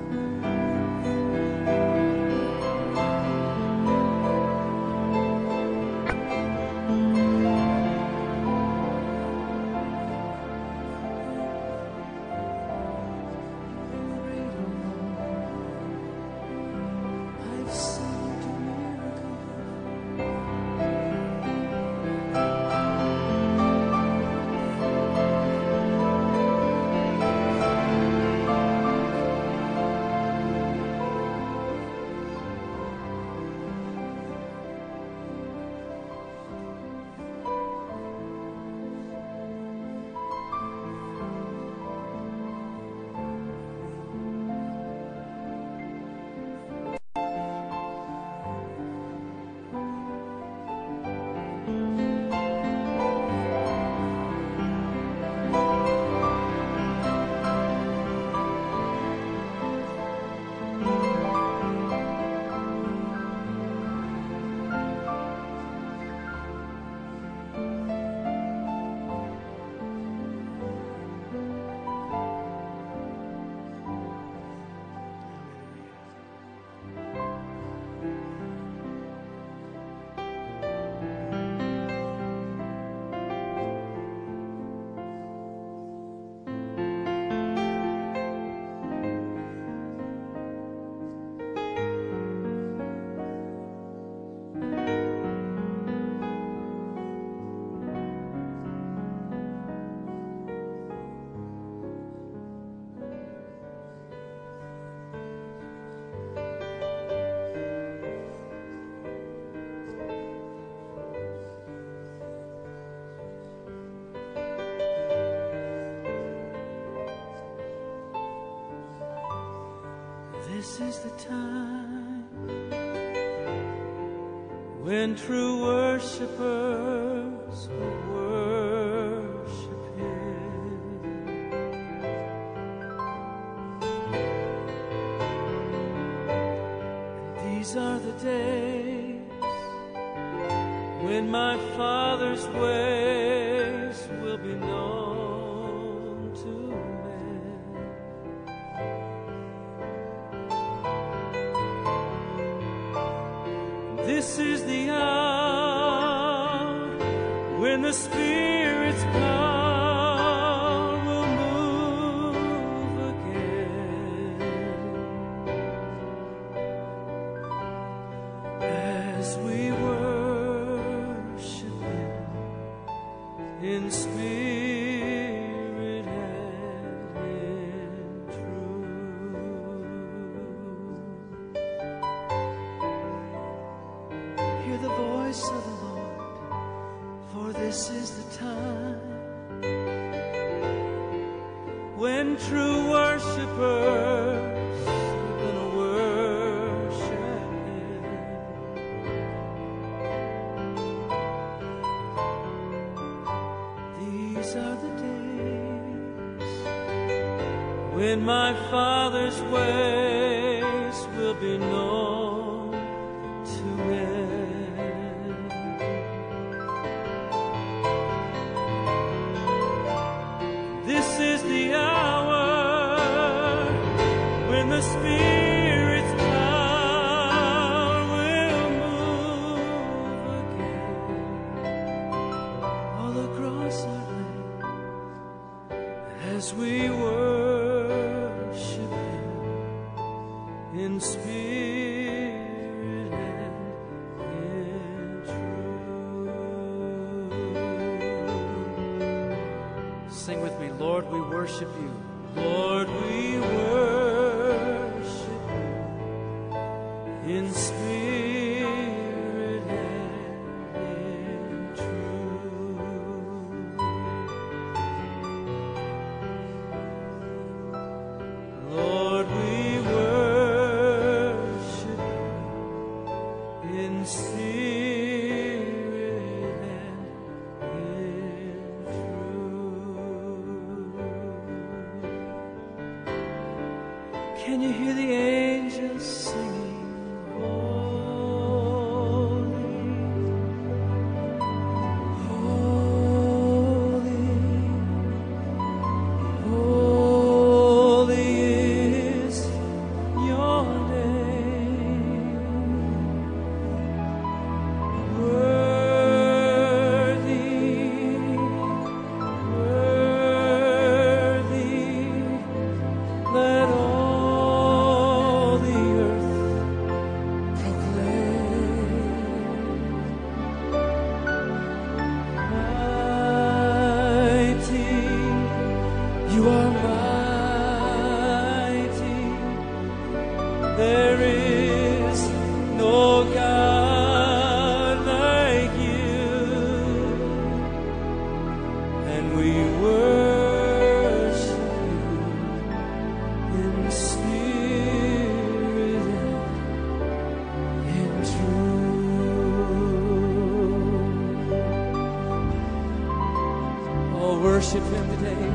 This is the time when true worshipers will worship Him. And these are the days when my Father's ways will be known to men. This is the hour when the Spirit's power will move again, as we worship Him in spirit and in truth. Hear the voice of the Lord, for this is the time when true worshipers are gonna worship Him. These are the days when my Father's ways will be known to men. This is the hour when the Spirit's power will move again all across our land, as we worship Him in spirit and in truth. Sing with me, Lord, we worship you. Lord, we worship You in spirit and in truth. Lord, we worship You in spirit and in truth. Can you hear the angels singing? Holy, holy, are mighty. There is no God like you, and we worship you in spirit and in truth. Oh, worship him today.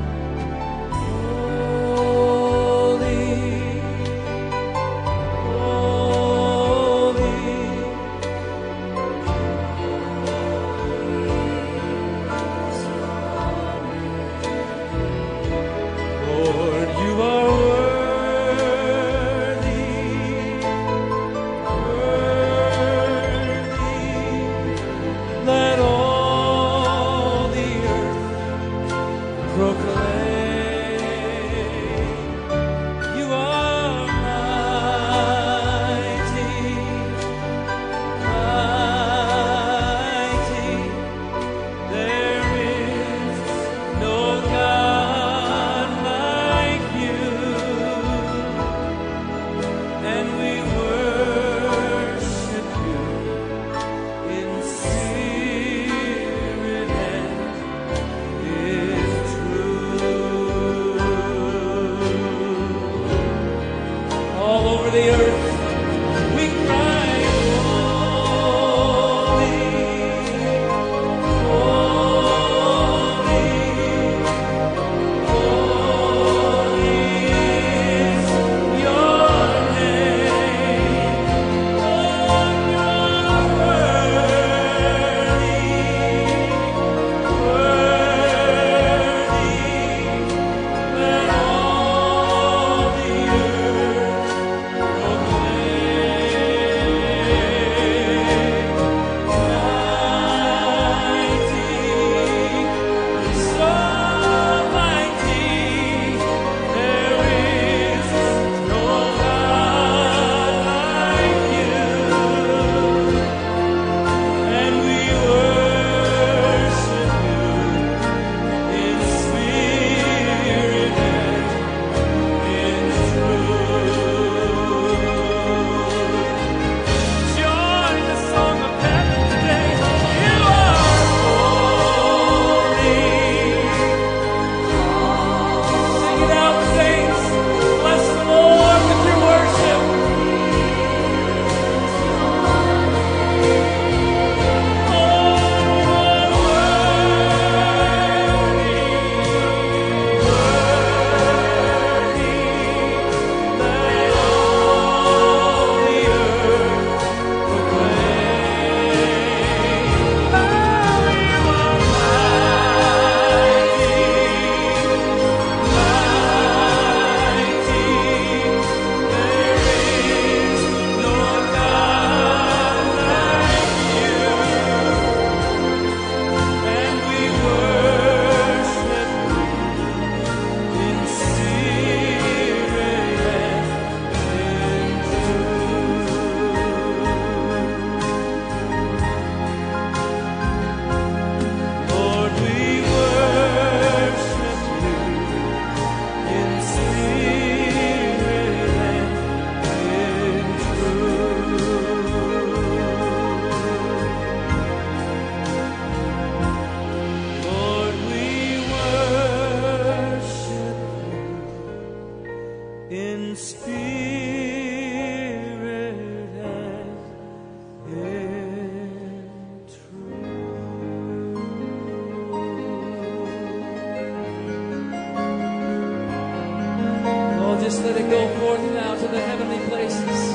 Just let it go forth now to the heavenly places.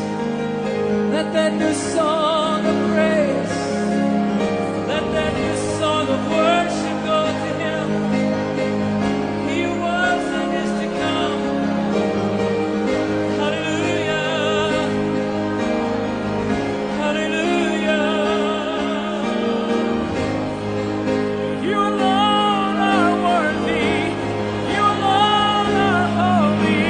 Let that new song of praise, let that new song of worship go to him. He was and is to come. Hallelujah. Hallelujah. You alone are worthy. You alone are holy.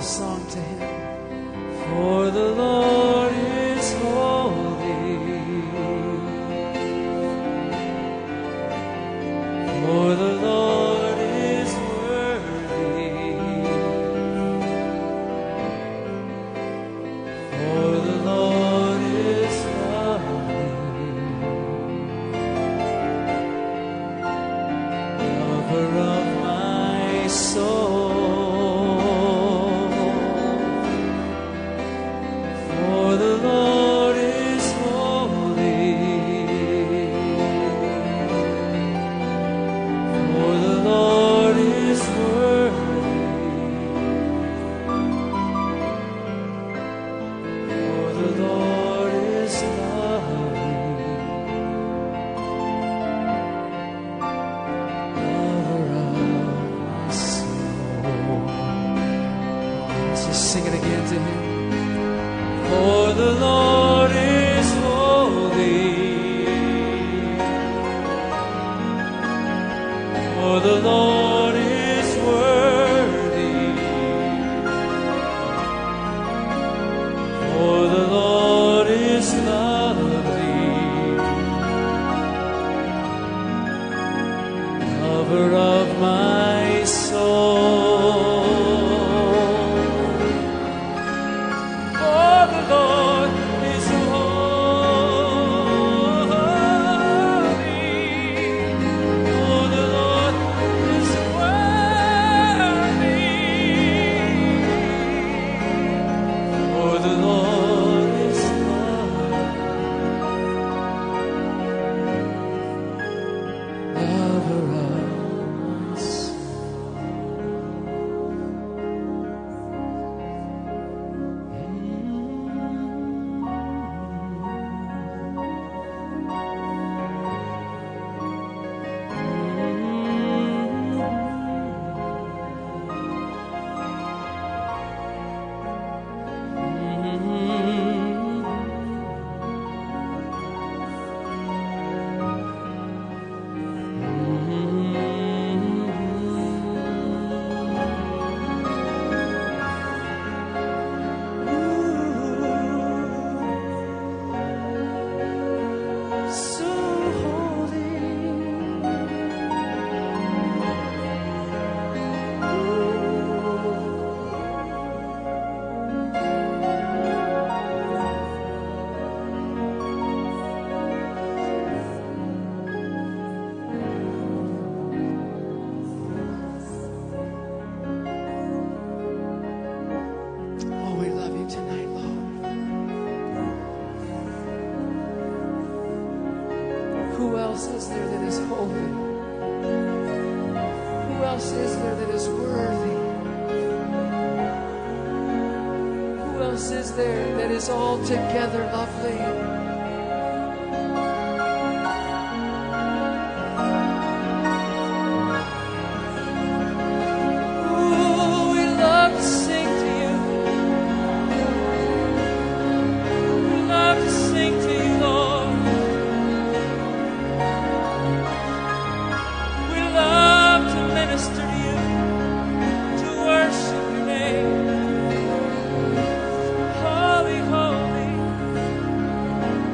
a song to Him. For the Lord is holy. For the Lord is worthy. For the Lord is lovely. Lover of my soul. For the Lord is holy. For the Lord is worthy. For the Lord is lovely. Lover of my soul. Let's just sing it again to Him. For the Lord is holy. For the Lord is worthy. For the Lord is lovely. Lover of my soul. For the Lord is holy. For the Lord is worthy. For the Lord is lovely. Lover of my soul. So Oh, we love You tonight, Lord. Who else is there that is holy? Who else is there that is worthy? Who else is there that is altogether lovely? Ooh, we love to sing to You. We love to sing to You, Lord. We love to minister to You, to worship Your name. Holy, holy.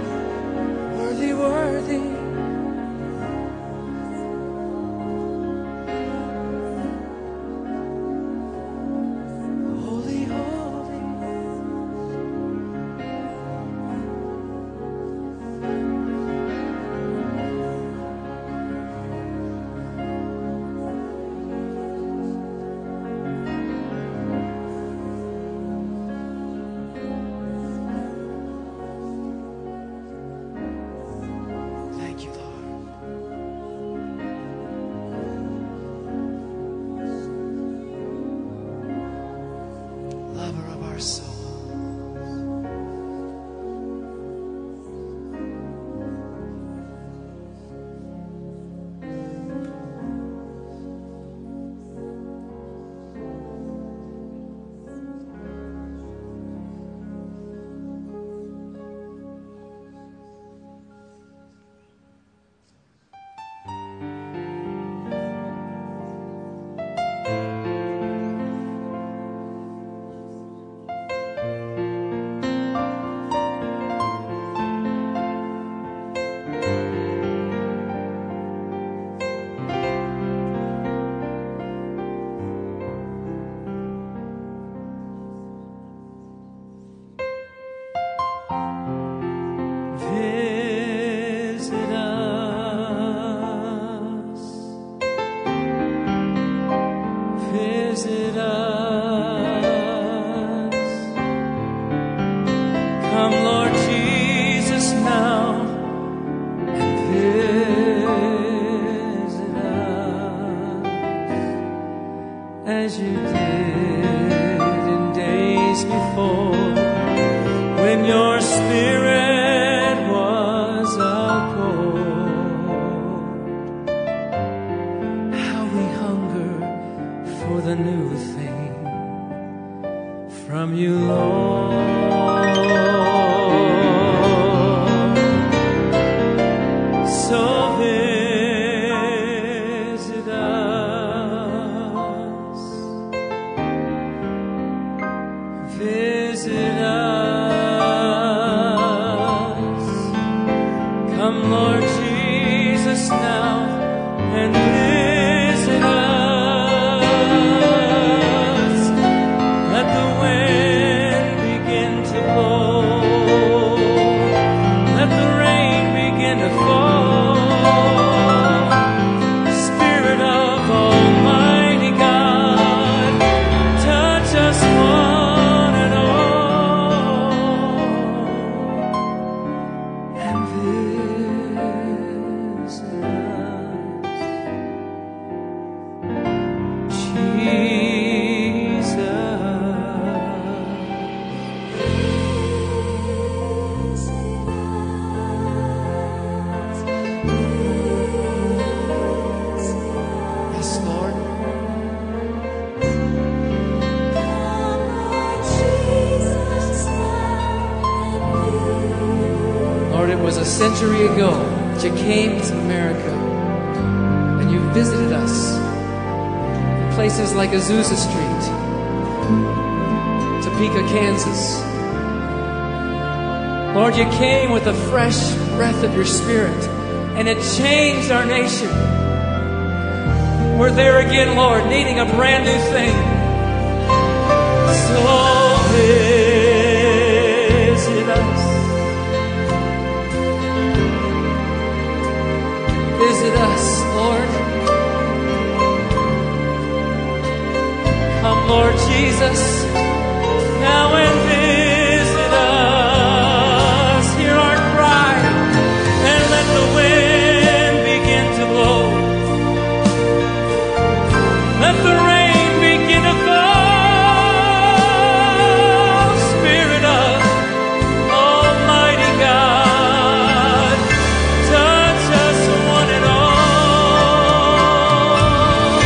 Visit us. Visit us. Come, Lord Jesus, now and visit us as you did in days before, when your Spirit was outpoured. How we hunger for the new thing from you, Lord. So visit us. Visit us. Come, Lord Jesus, now and visit us. Let the wind begin to blow. Let the rain begin to fall. Spirit of Almighty God, touch us one and all, and visit us, Jesus. Yes, Lord. Lord, it was a century ago that you came to America and you visited us in places like Azusa Street, Topeka, Kansas. Lord, you came with a fresh breath of your Spirit and it changed our nation. We're there again, Lord, needing a brand new thing. So visit us. Visit us, Lord. Come, Lord Jesus, now and visit us. Hear our cry and let the wind begin to blow. Let the rain begin to fall. Spirit of Almighty God, touch us one and all.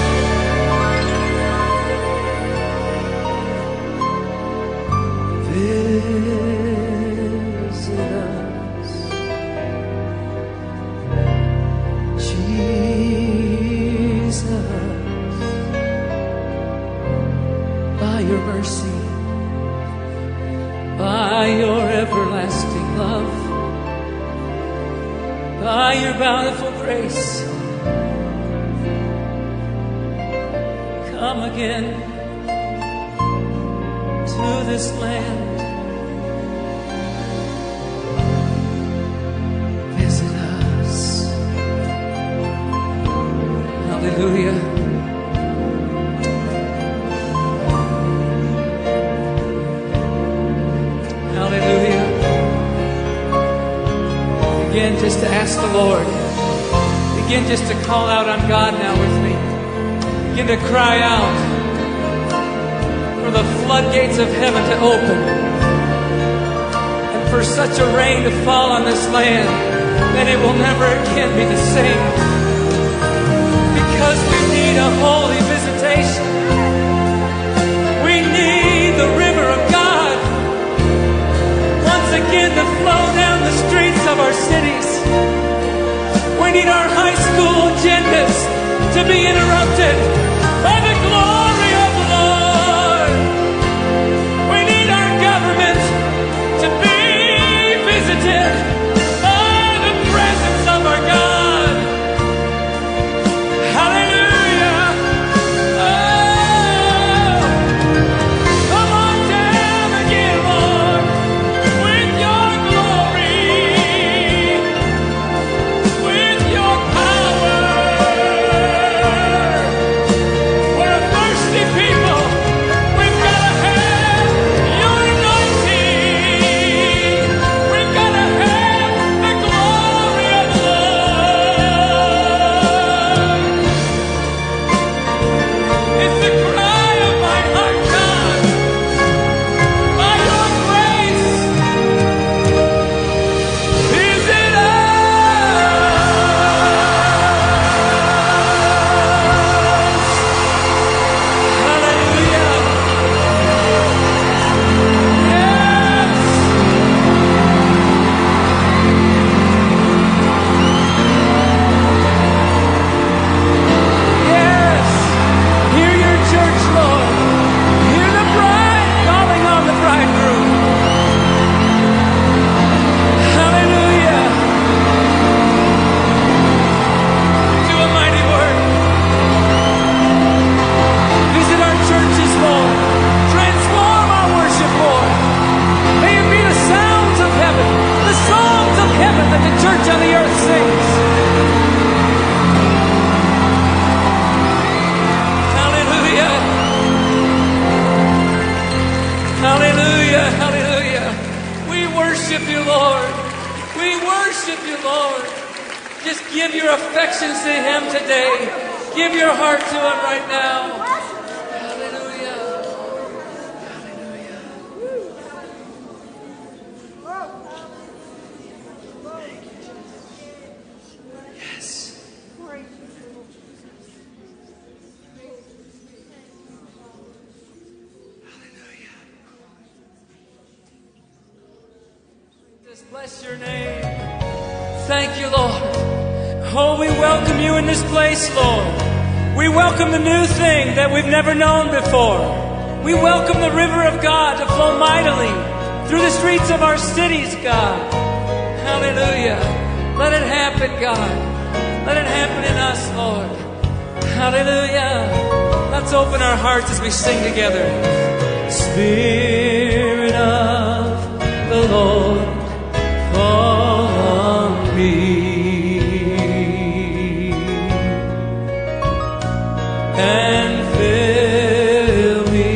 Visit us, Jesus. By your mercy, by your everlasting love, by your bountiful grace, come again to this land. Visit us. Hallelujah. Hallelujah. Begin just to ask the Lord. Begin just to call out on God now with me. Begin to cry out for the floodgates of heaven to open and for such a rain to fall on this land that it will never again be the same. Because we need a holy visitation. We need the river of God once again to flow down the streets of our cities. We need our high school agendas to be interrupted by the glory of the Lord. We need our government to be visited by the presence of our God. Hallelujah. Oh, come on down again, Lord, with your worship you, Lord. We worship you, Lord. Just give your affections to him today. Give your heart to him right now. Hallelujah. Hallelujah. Yes. Just bless your name. Thank you, Lord. Oh, we welcome you in this place, Lord. We welcome the new thing that we've never known before. We welcome the river of God to flow mightily through the streets of our cities, God. Hallelujah. Let it happen, God. Let it happen in us, Lord. Hallelujah. Let's open our hearts as we sing together. Spirit of the Lord, fall on me and fill me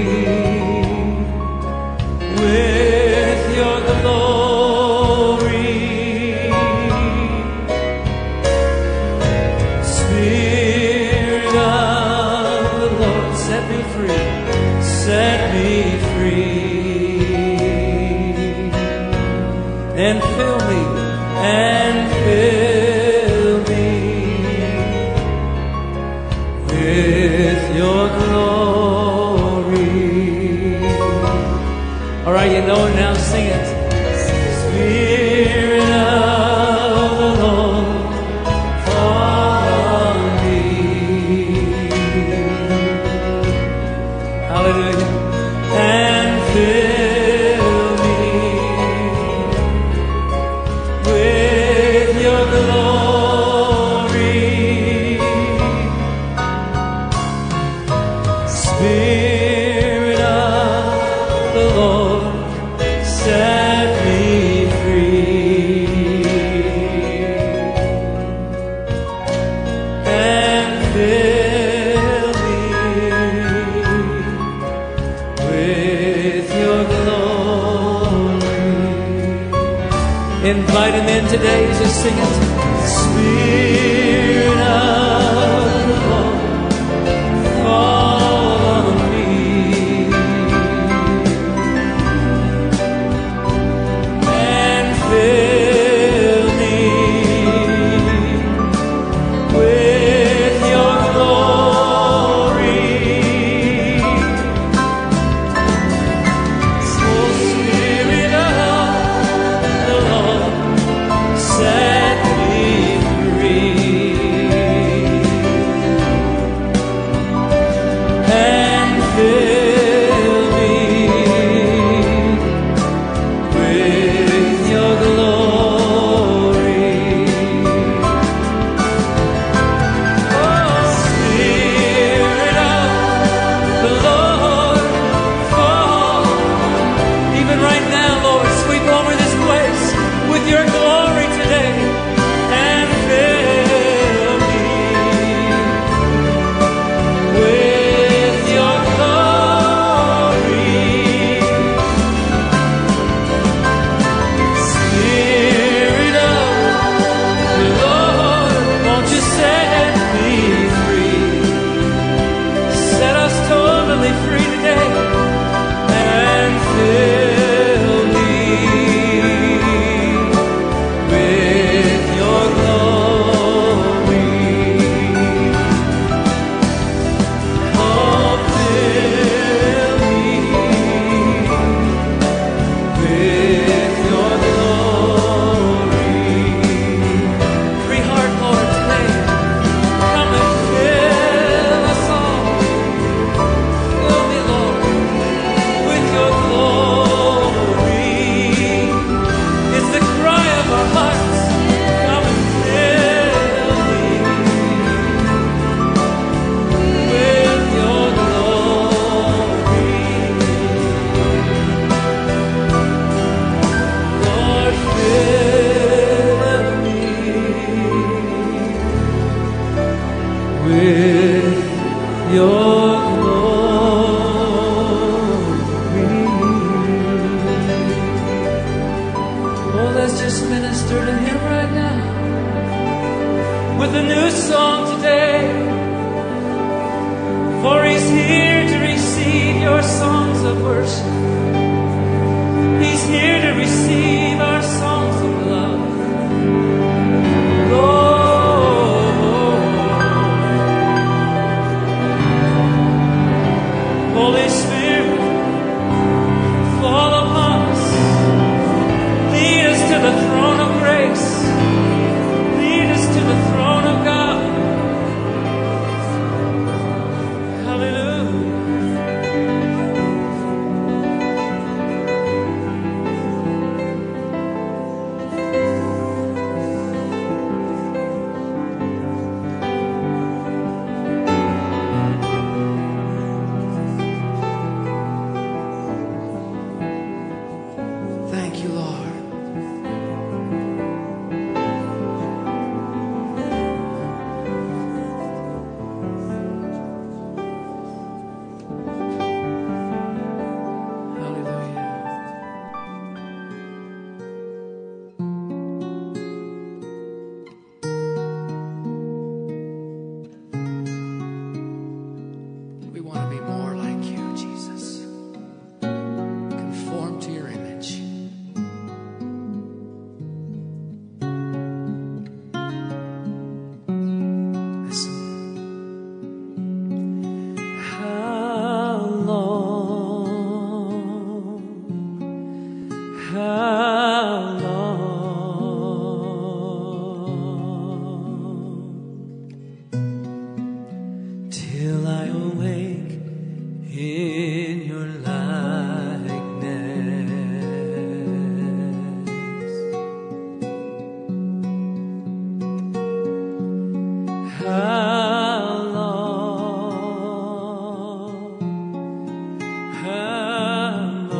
with your glory. Spirit of the Lord, set me free, set me free, and fill me, and fill me with your glory. All right, you know it now, sing it. Spirit of the Lord, fall on me. Hallelujah. And fill me with your glory. Spirit of the Lord, set me free and fill me with your glory. Invite him in today, just sing it. Spirit of the Lord, fall on me and fill me with your glory. So Spirit of the Lord, set me free just minister to him right now with a new song today. For he's here to receive your songs of worship. He's here to receive our songs of love. Lord, Holy Spirit, fall upon us. Lead us to the throne of grace. Lead us to the throne of God. Hallelujah. Thank you, Lord. We want to be more like you, Jesus. Conform to your image. Listen. How long, how long till I awake in your likeness? How long, how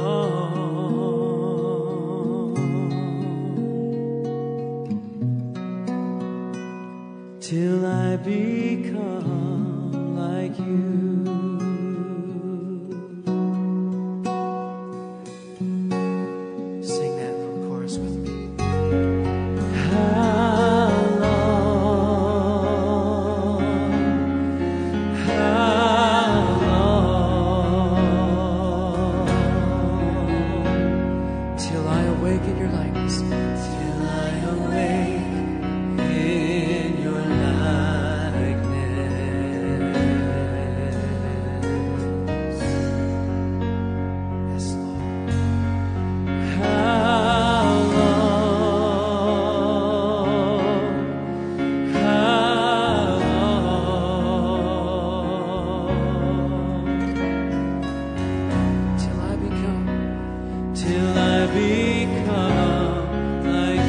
long till I become like you? Sing that little chorus with me. How long, how long till I awake in your likeness? Till I awake in your likeness. Yes, Lord. How long, how long till I become, till I become like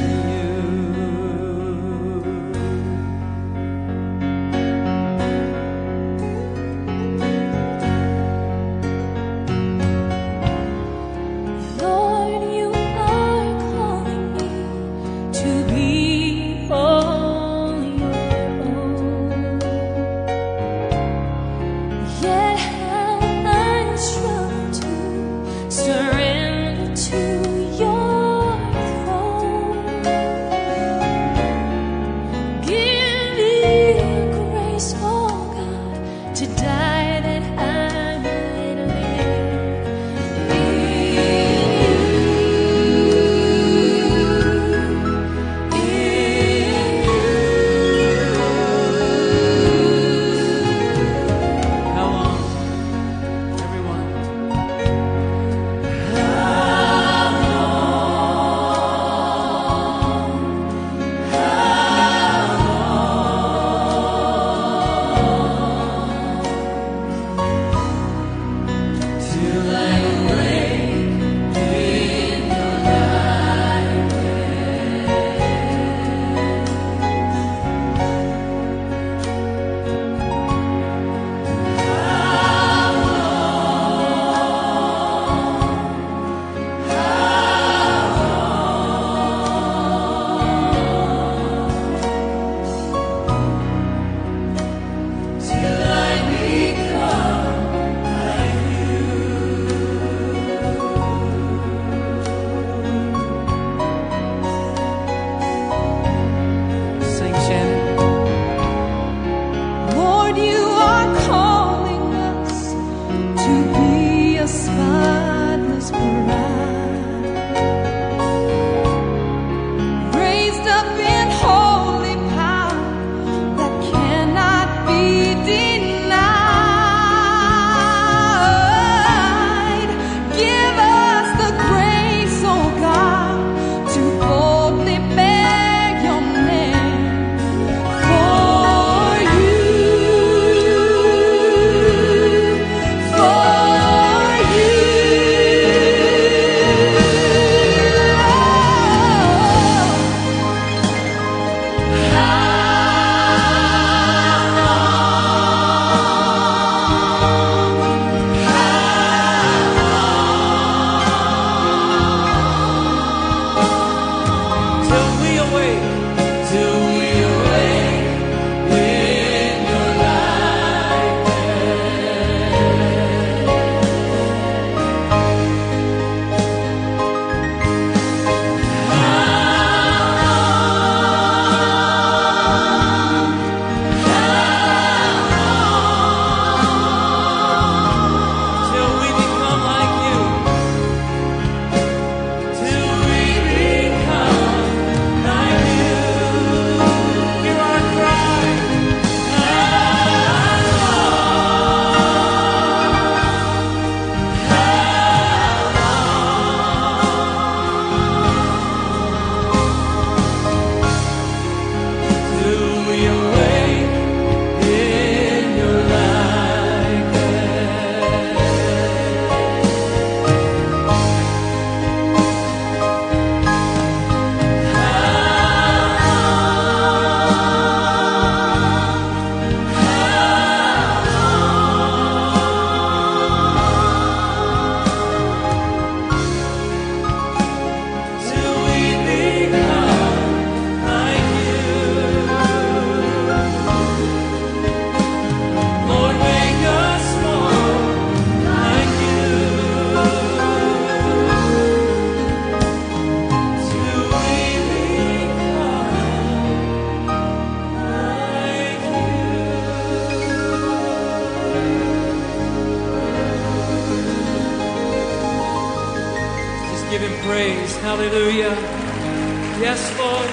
praise. Hallelujah. Yes, Lord.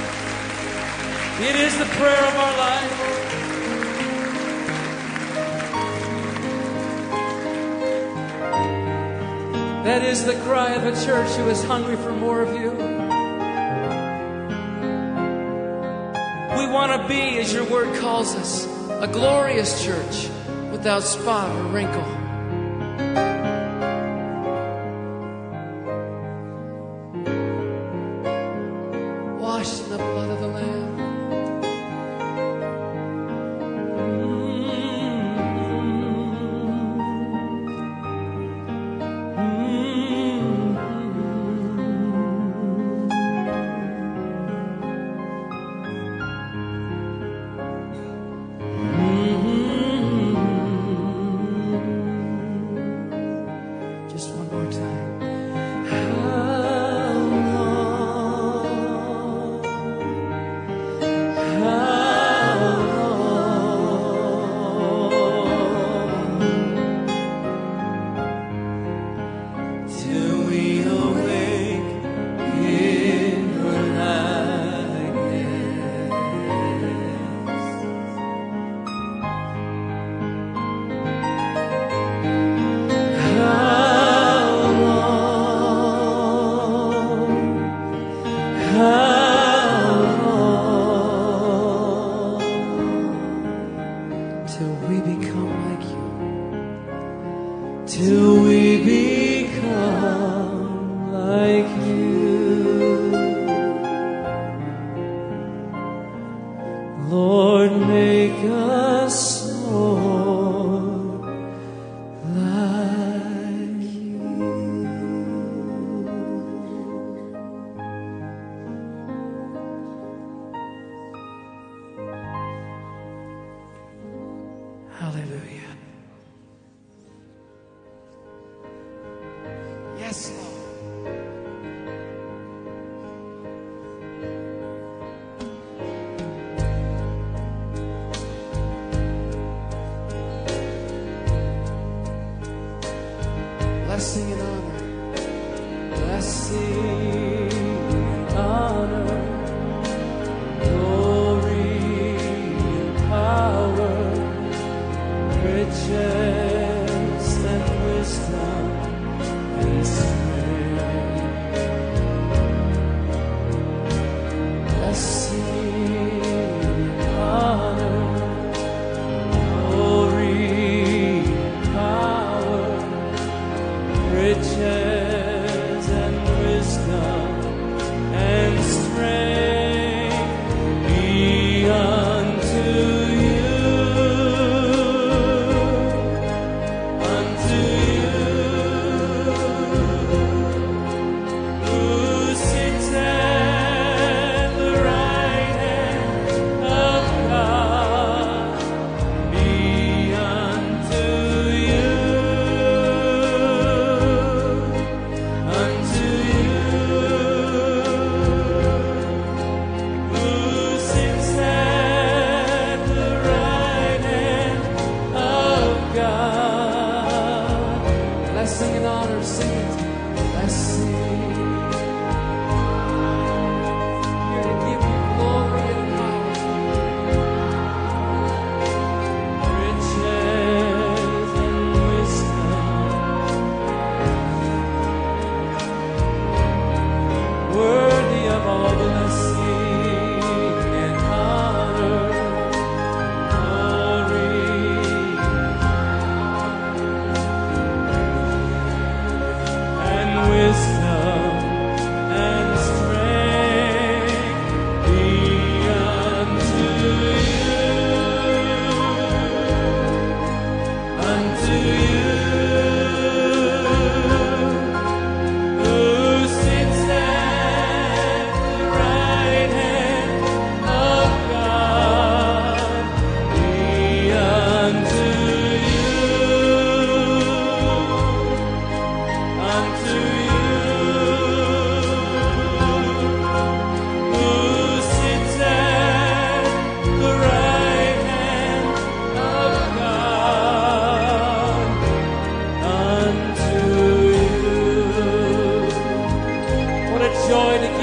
It is the prayer of our life. That is the cry of a church who is hungry for more of you. We want to be, as your word calls us, a glorious church without spot or wrinkle. Washed in the blood of the Lamb. Hallelujah. Yes, Lord. Blessing and honor. Blessing and honor. Glory and power.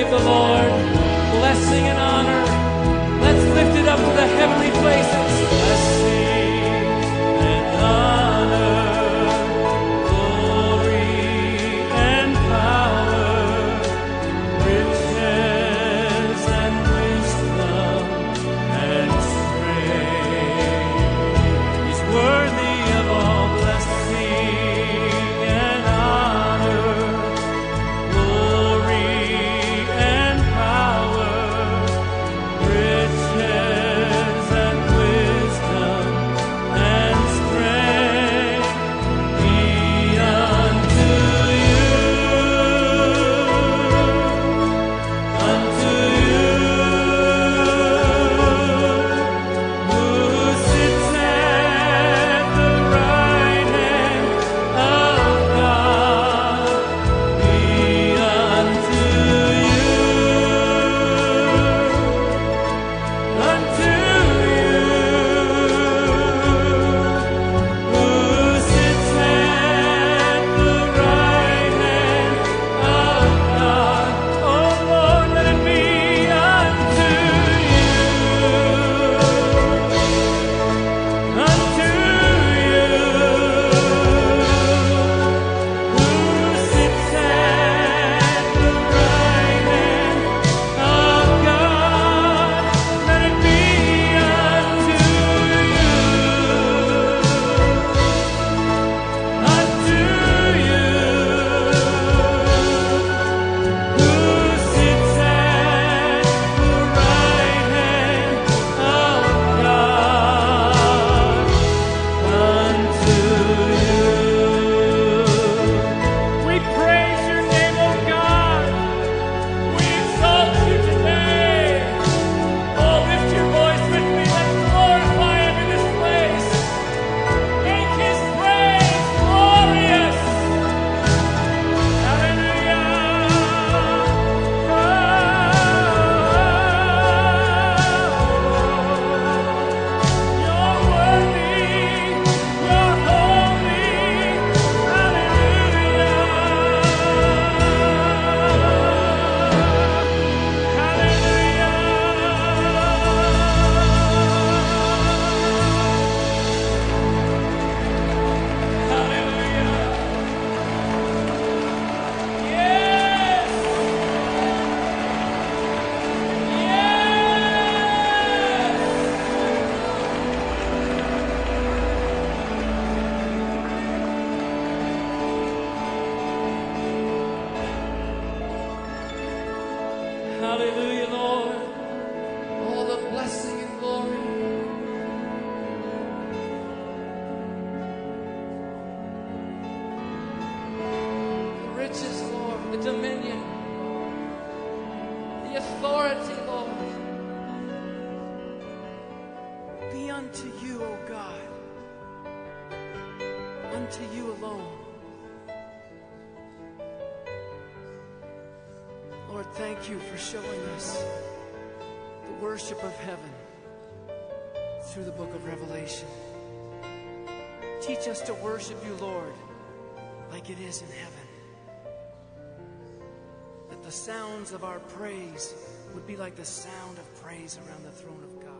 give the Lord blessing and honor. Let's lift it up to the heavenly places. Blessing and honor, glory and power, riches and wisdom and strength. He's worthy of all blessing and honor, glory and power, riches and wisdom and strength be unto you, unto you, who sits at the right hand of God. Be unto you, unto you, who sits at the right hand of God. Oh Lord, let it be unto you, unto you, who sits at the right hand of God. Let it be unto you, unto you, who sits at the right hand of God. Unto you. We praise your name, O God. We exalt you today. Oh, lift your voice with me. Let's glorify him in this place. Make his praise glorious. Hallelujah. You're worthy. You're holy. Hallelujah, Lord. All the blessing and glory. The riches, Lord, the dominion, the authority, Lord, be unto you, O God, unto you alone. Lord, thank you for showing us the worship of heaven through the book of Revelation. Teach us to worship you, Lord, like it is in heaven. That the sounds of our praise would be like the sound of praise around the throne of God.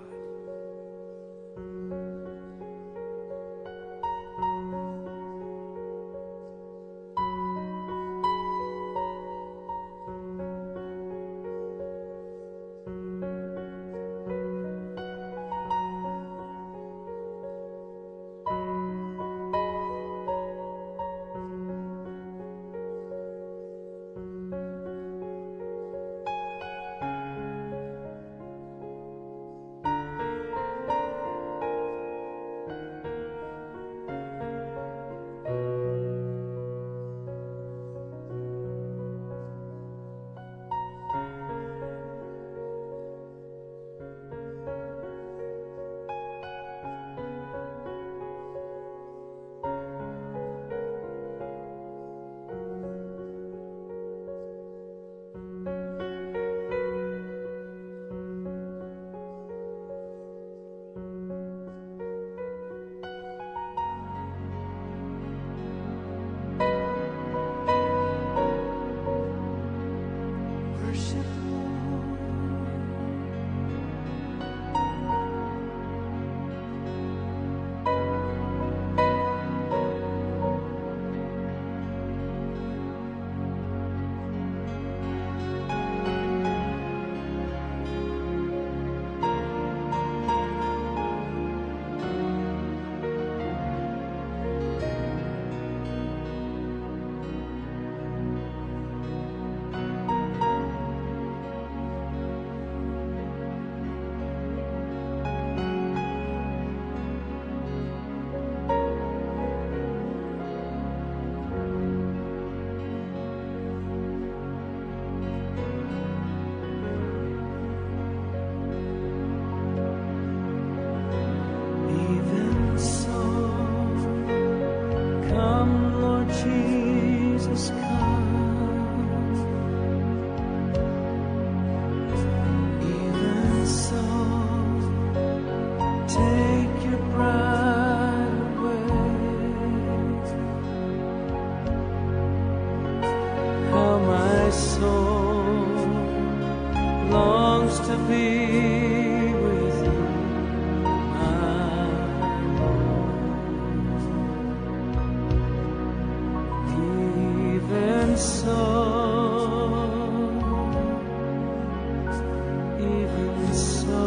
longs to be with you, my Lord. Even so, even so,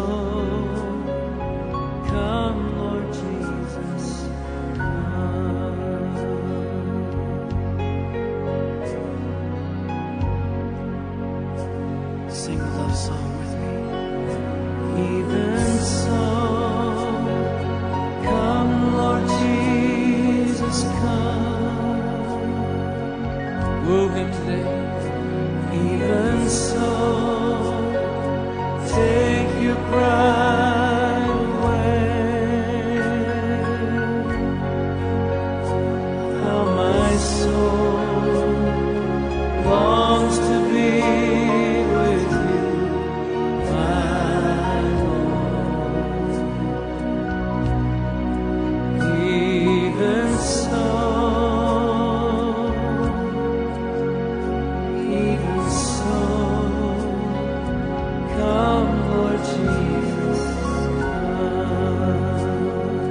come, Lord Jesus, come. Sing the love song with me. Even so, come, Lord Jesus, come. Woo him today. Even so, take your pride away. How my soul longs to be with you, my Lord. Even so, even so, come, Lord Jesus, come.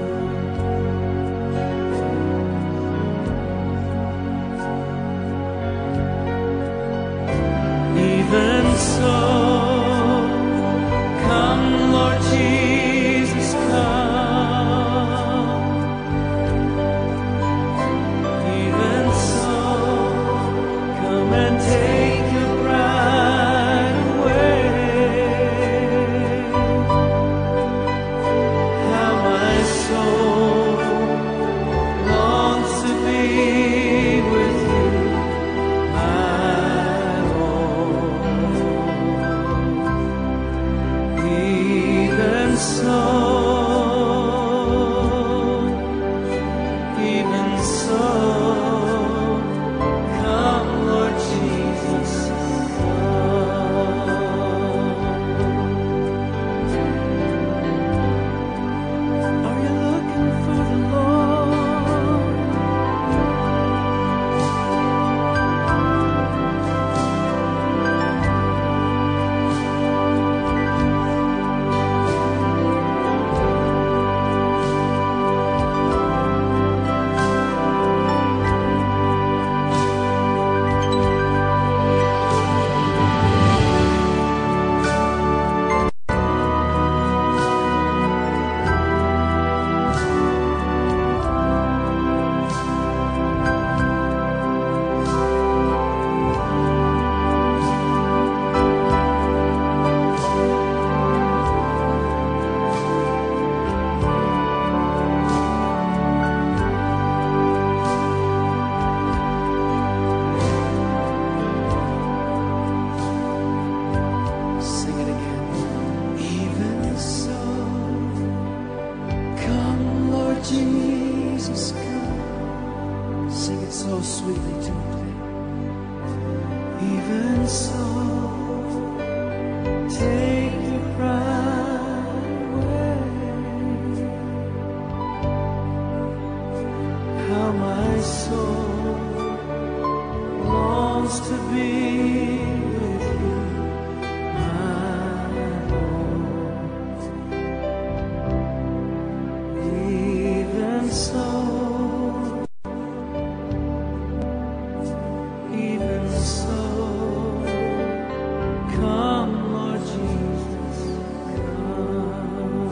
Even so, come, Lord Jesus, come. Even so, come and take your pride away. How my soul longs to be with you, my Lord. Even so, even so, come, Lord Jesus, come. Are you looking for the Lord? Sing it again. Even so, come, Lord Jesus, come. Sing it so sweetly to him today. Even so, take your pride away. How my soul longs to be with you, my Lord. Even so, even so, come, Lord Jesus, come.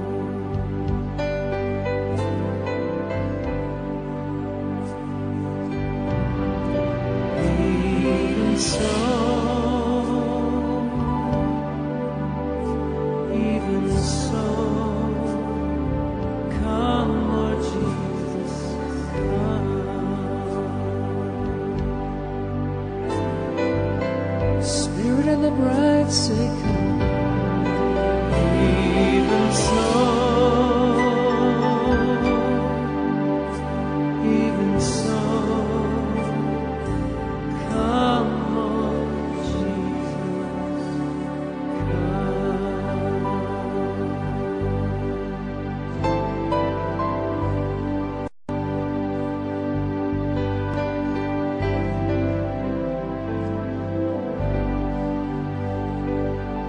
Even so, even so, come, Lord Jesus, come. Spirit and the bride say, come. Even so, even so, come, Lord Jesus, come.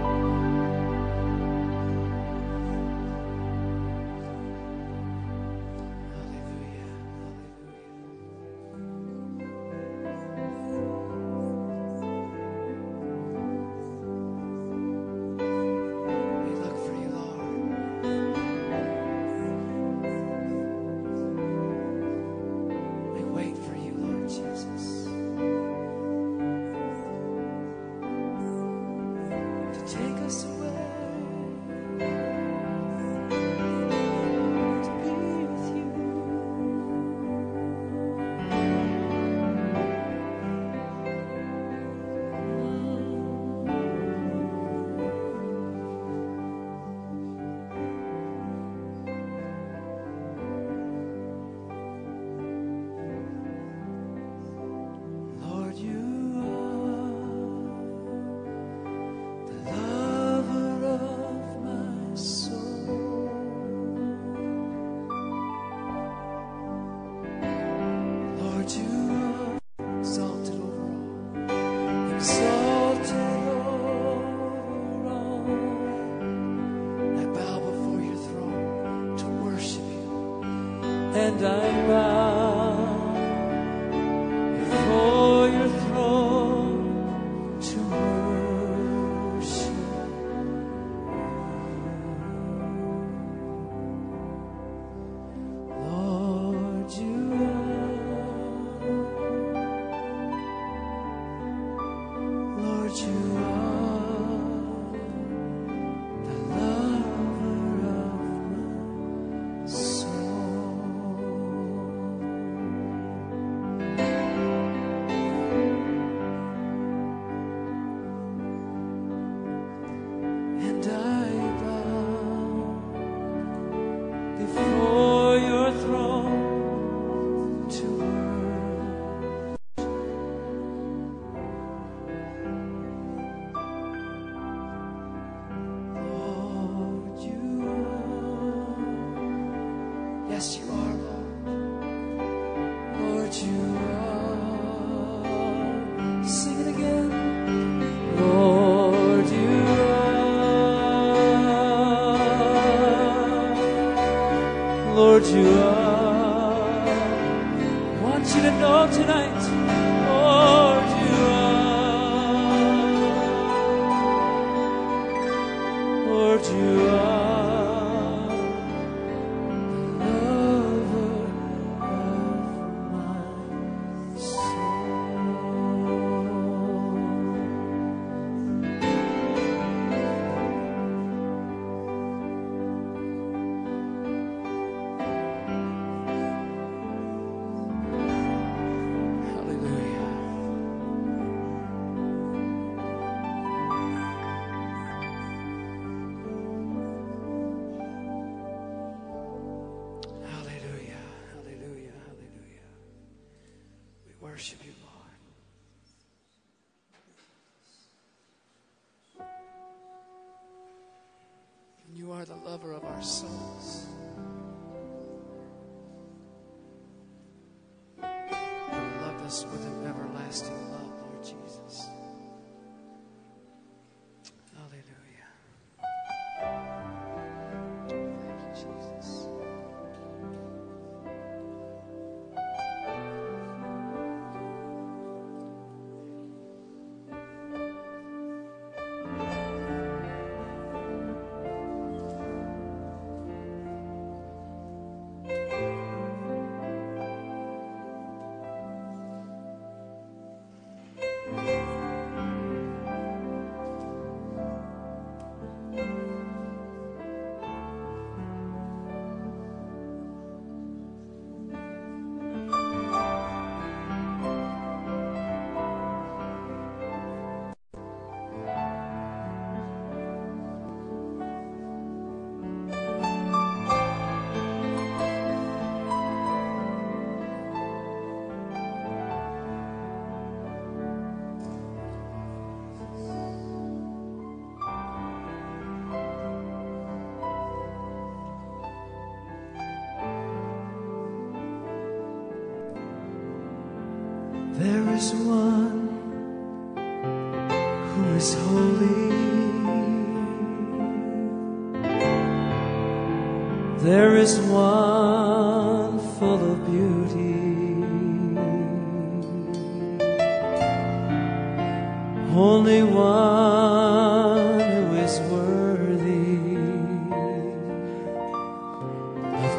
and I bow before your throne to worship. Lord, you are, Lord, you are the lover of my soul. And I bow before your throne to worship. Lord, you are. Yes, you are, Lord. Lord, you are. Sing it again. Lord, you are. Lord, you are. I want you to know tonight. Lord, you are. Lord, you are the lover of my soul. Hallelujah. Hallelujah. Hallelujah. Hallelujah. We worship you, Lord. And you are the lover of our souls. You loved us with an everlasting love, Lord Jesus. Hallelujah. Thank you, Jesus. There is one who is holy. There is one full of beauty. Only one who is worthy of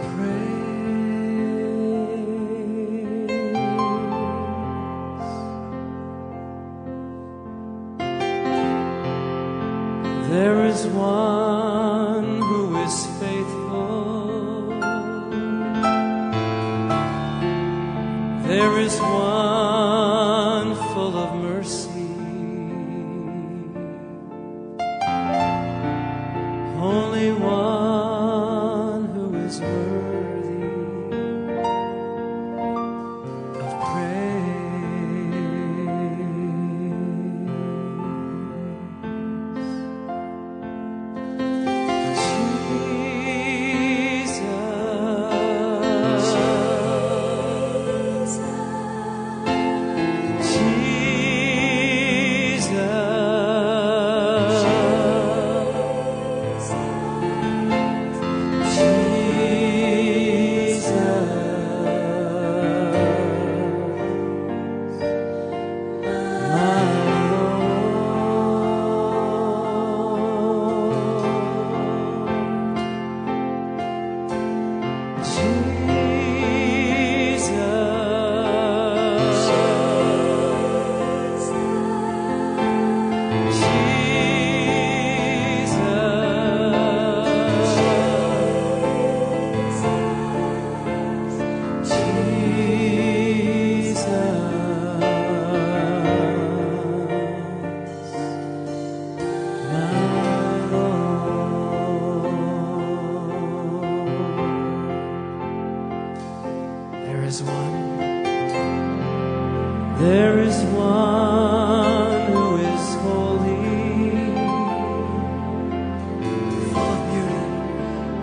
praise. There is one who is faithful. There is one full of mercy. Only one who is worthy of praise. Jesus.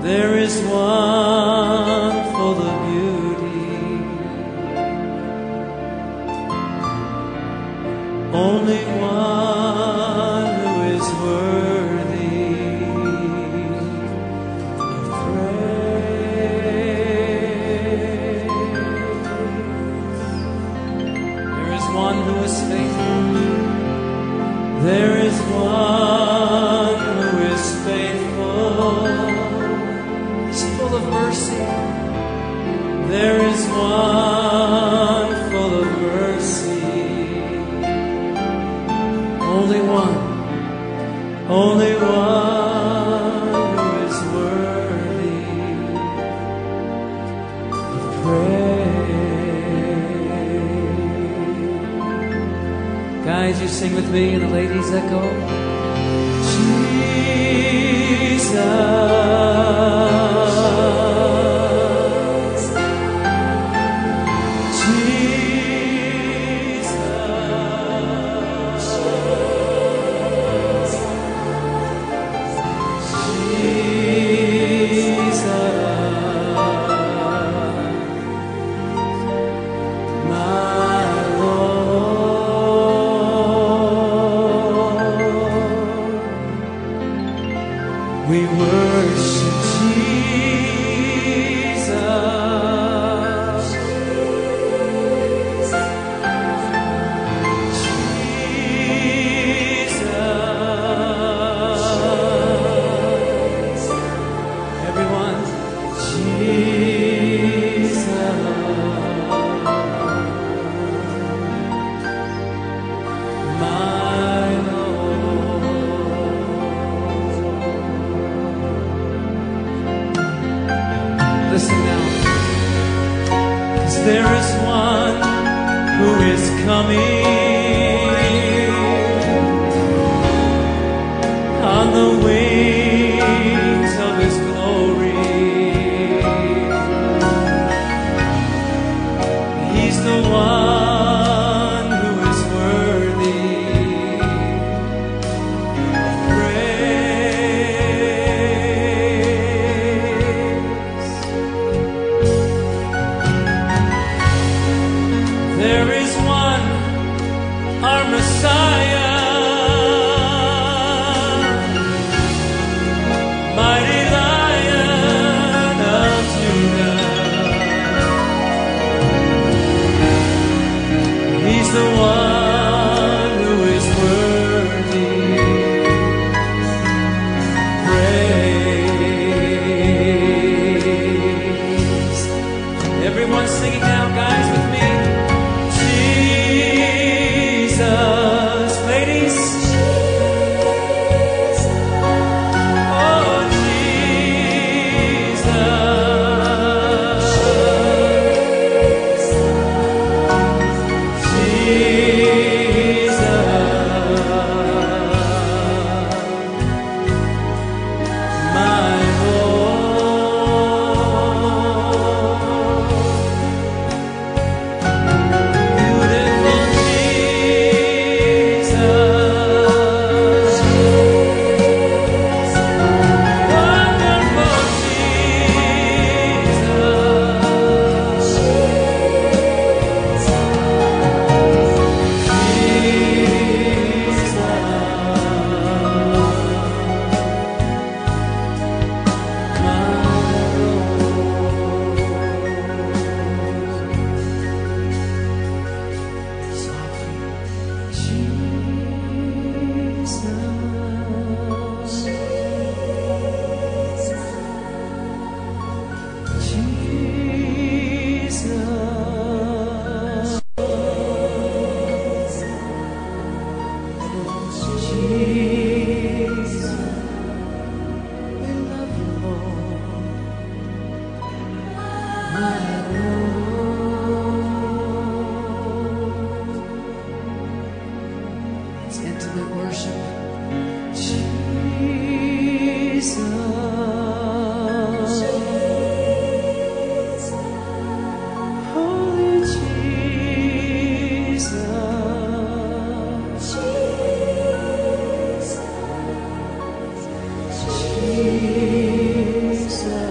There is one full of beauty, only one who is worthy of praise. There is one who is faithful. There is one who is faithful. Full of mercy. There is one full of mercy. Only one, only one who is worthy of praise. Guys, you sing with me and the ladies echo. Jesus. We worship Jesus. Jesus. Everyone, Jesus. My listen now, 'cause there is one who is coming on the wings of his glory. He's the one who is worthy of praise. There is one, our Messiah, mighty Lion of Judah. He's the one who is worthy praise. Everyone singing now, guys, with me. Jesus, ladies. Oh, Jesus. Jesus. My Lord. Beautiful Jesus. Wonderful It's intimate worship. Jesus. Holy Jesus. Jesus.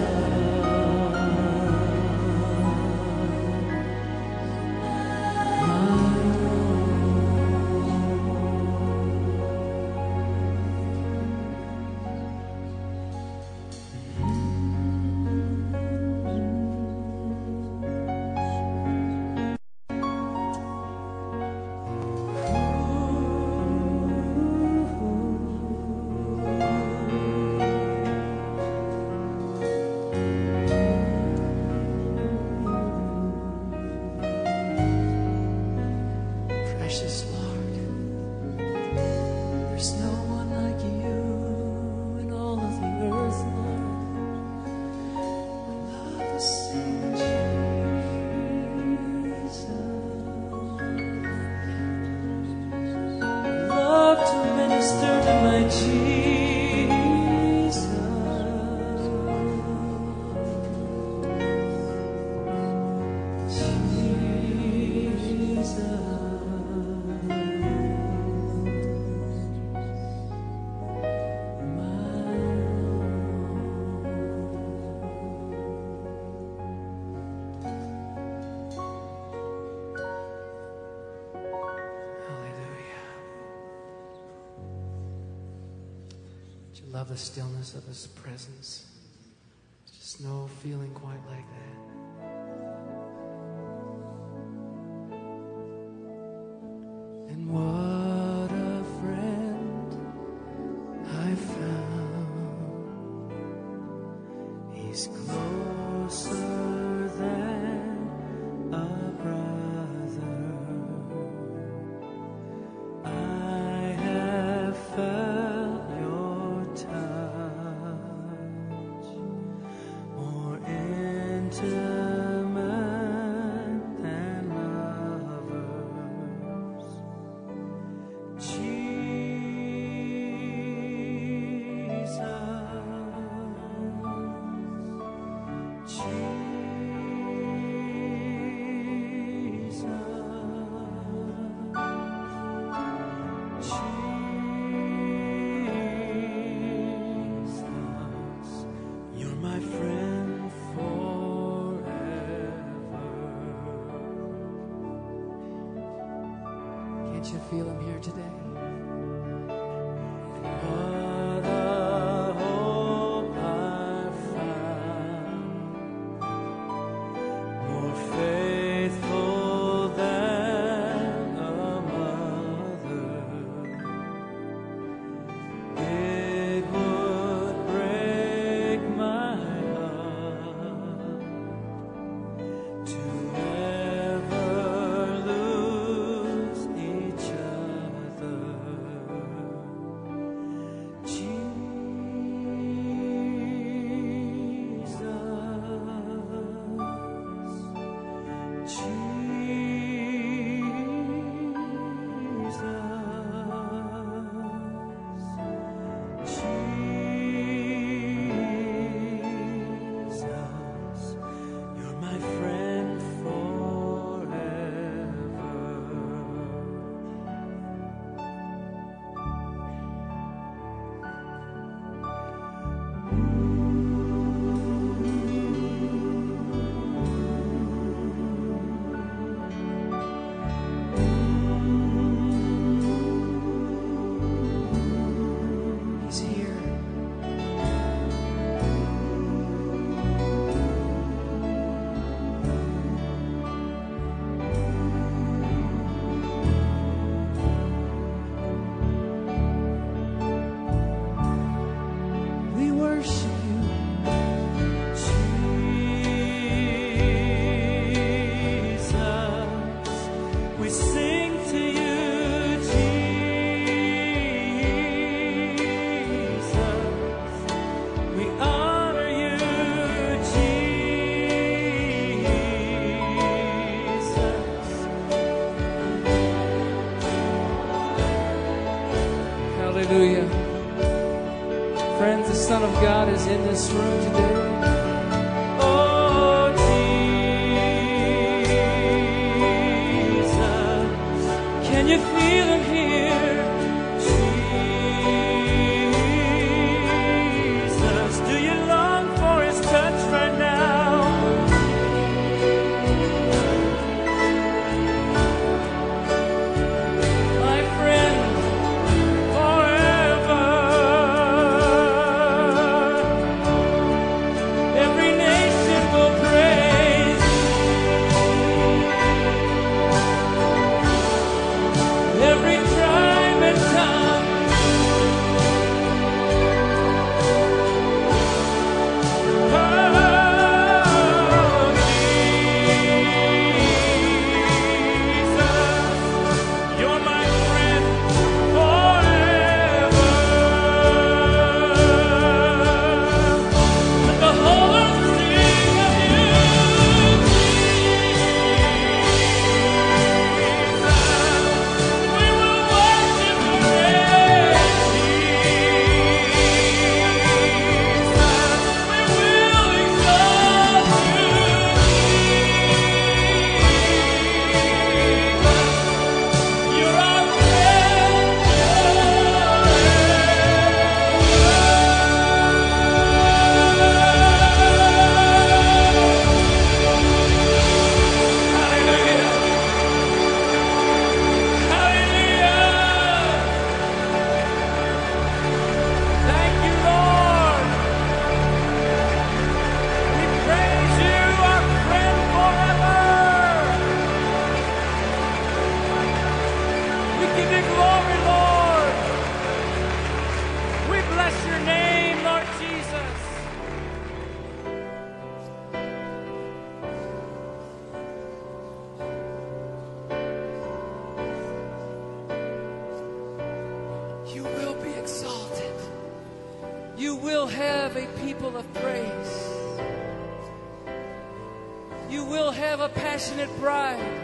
you love the stillness of His presence? There's just no feeling quite like that. And what a friend I found. He's closer than a brother. I have felt your touch, more intimate than lovers. Jesus, Jesus, you're my friend forever. Can't you feel Him here today? What a hope I found, more faithful than a mother. It would break my heart to ever lose each other. Jesus, you're my friend forever. He's here. We worship you, Jesus. We sing to you, Jesus. We honor you, Jesus. Hallelujah. Friends, the Son of God is in this room today. Oh, Jesus, can you feel Him here? Jesus, do you long for His touch right now? My friend, forever. You will have a people of praise. You will have a passionate bride.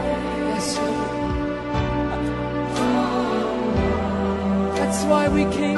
Why we came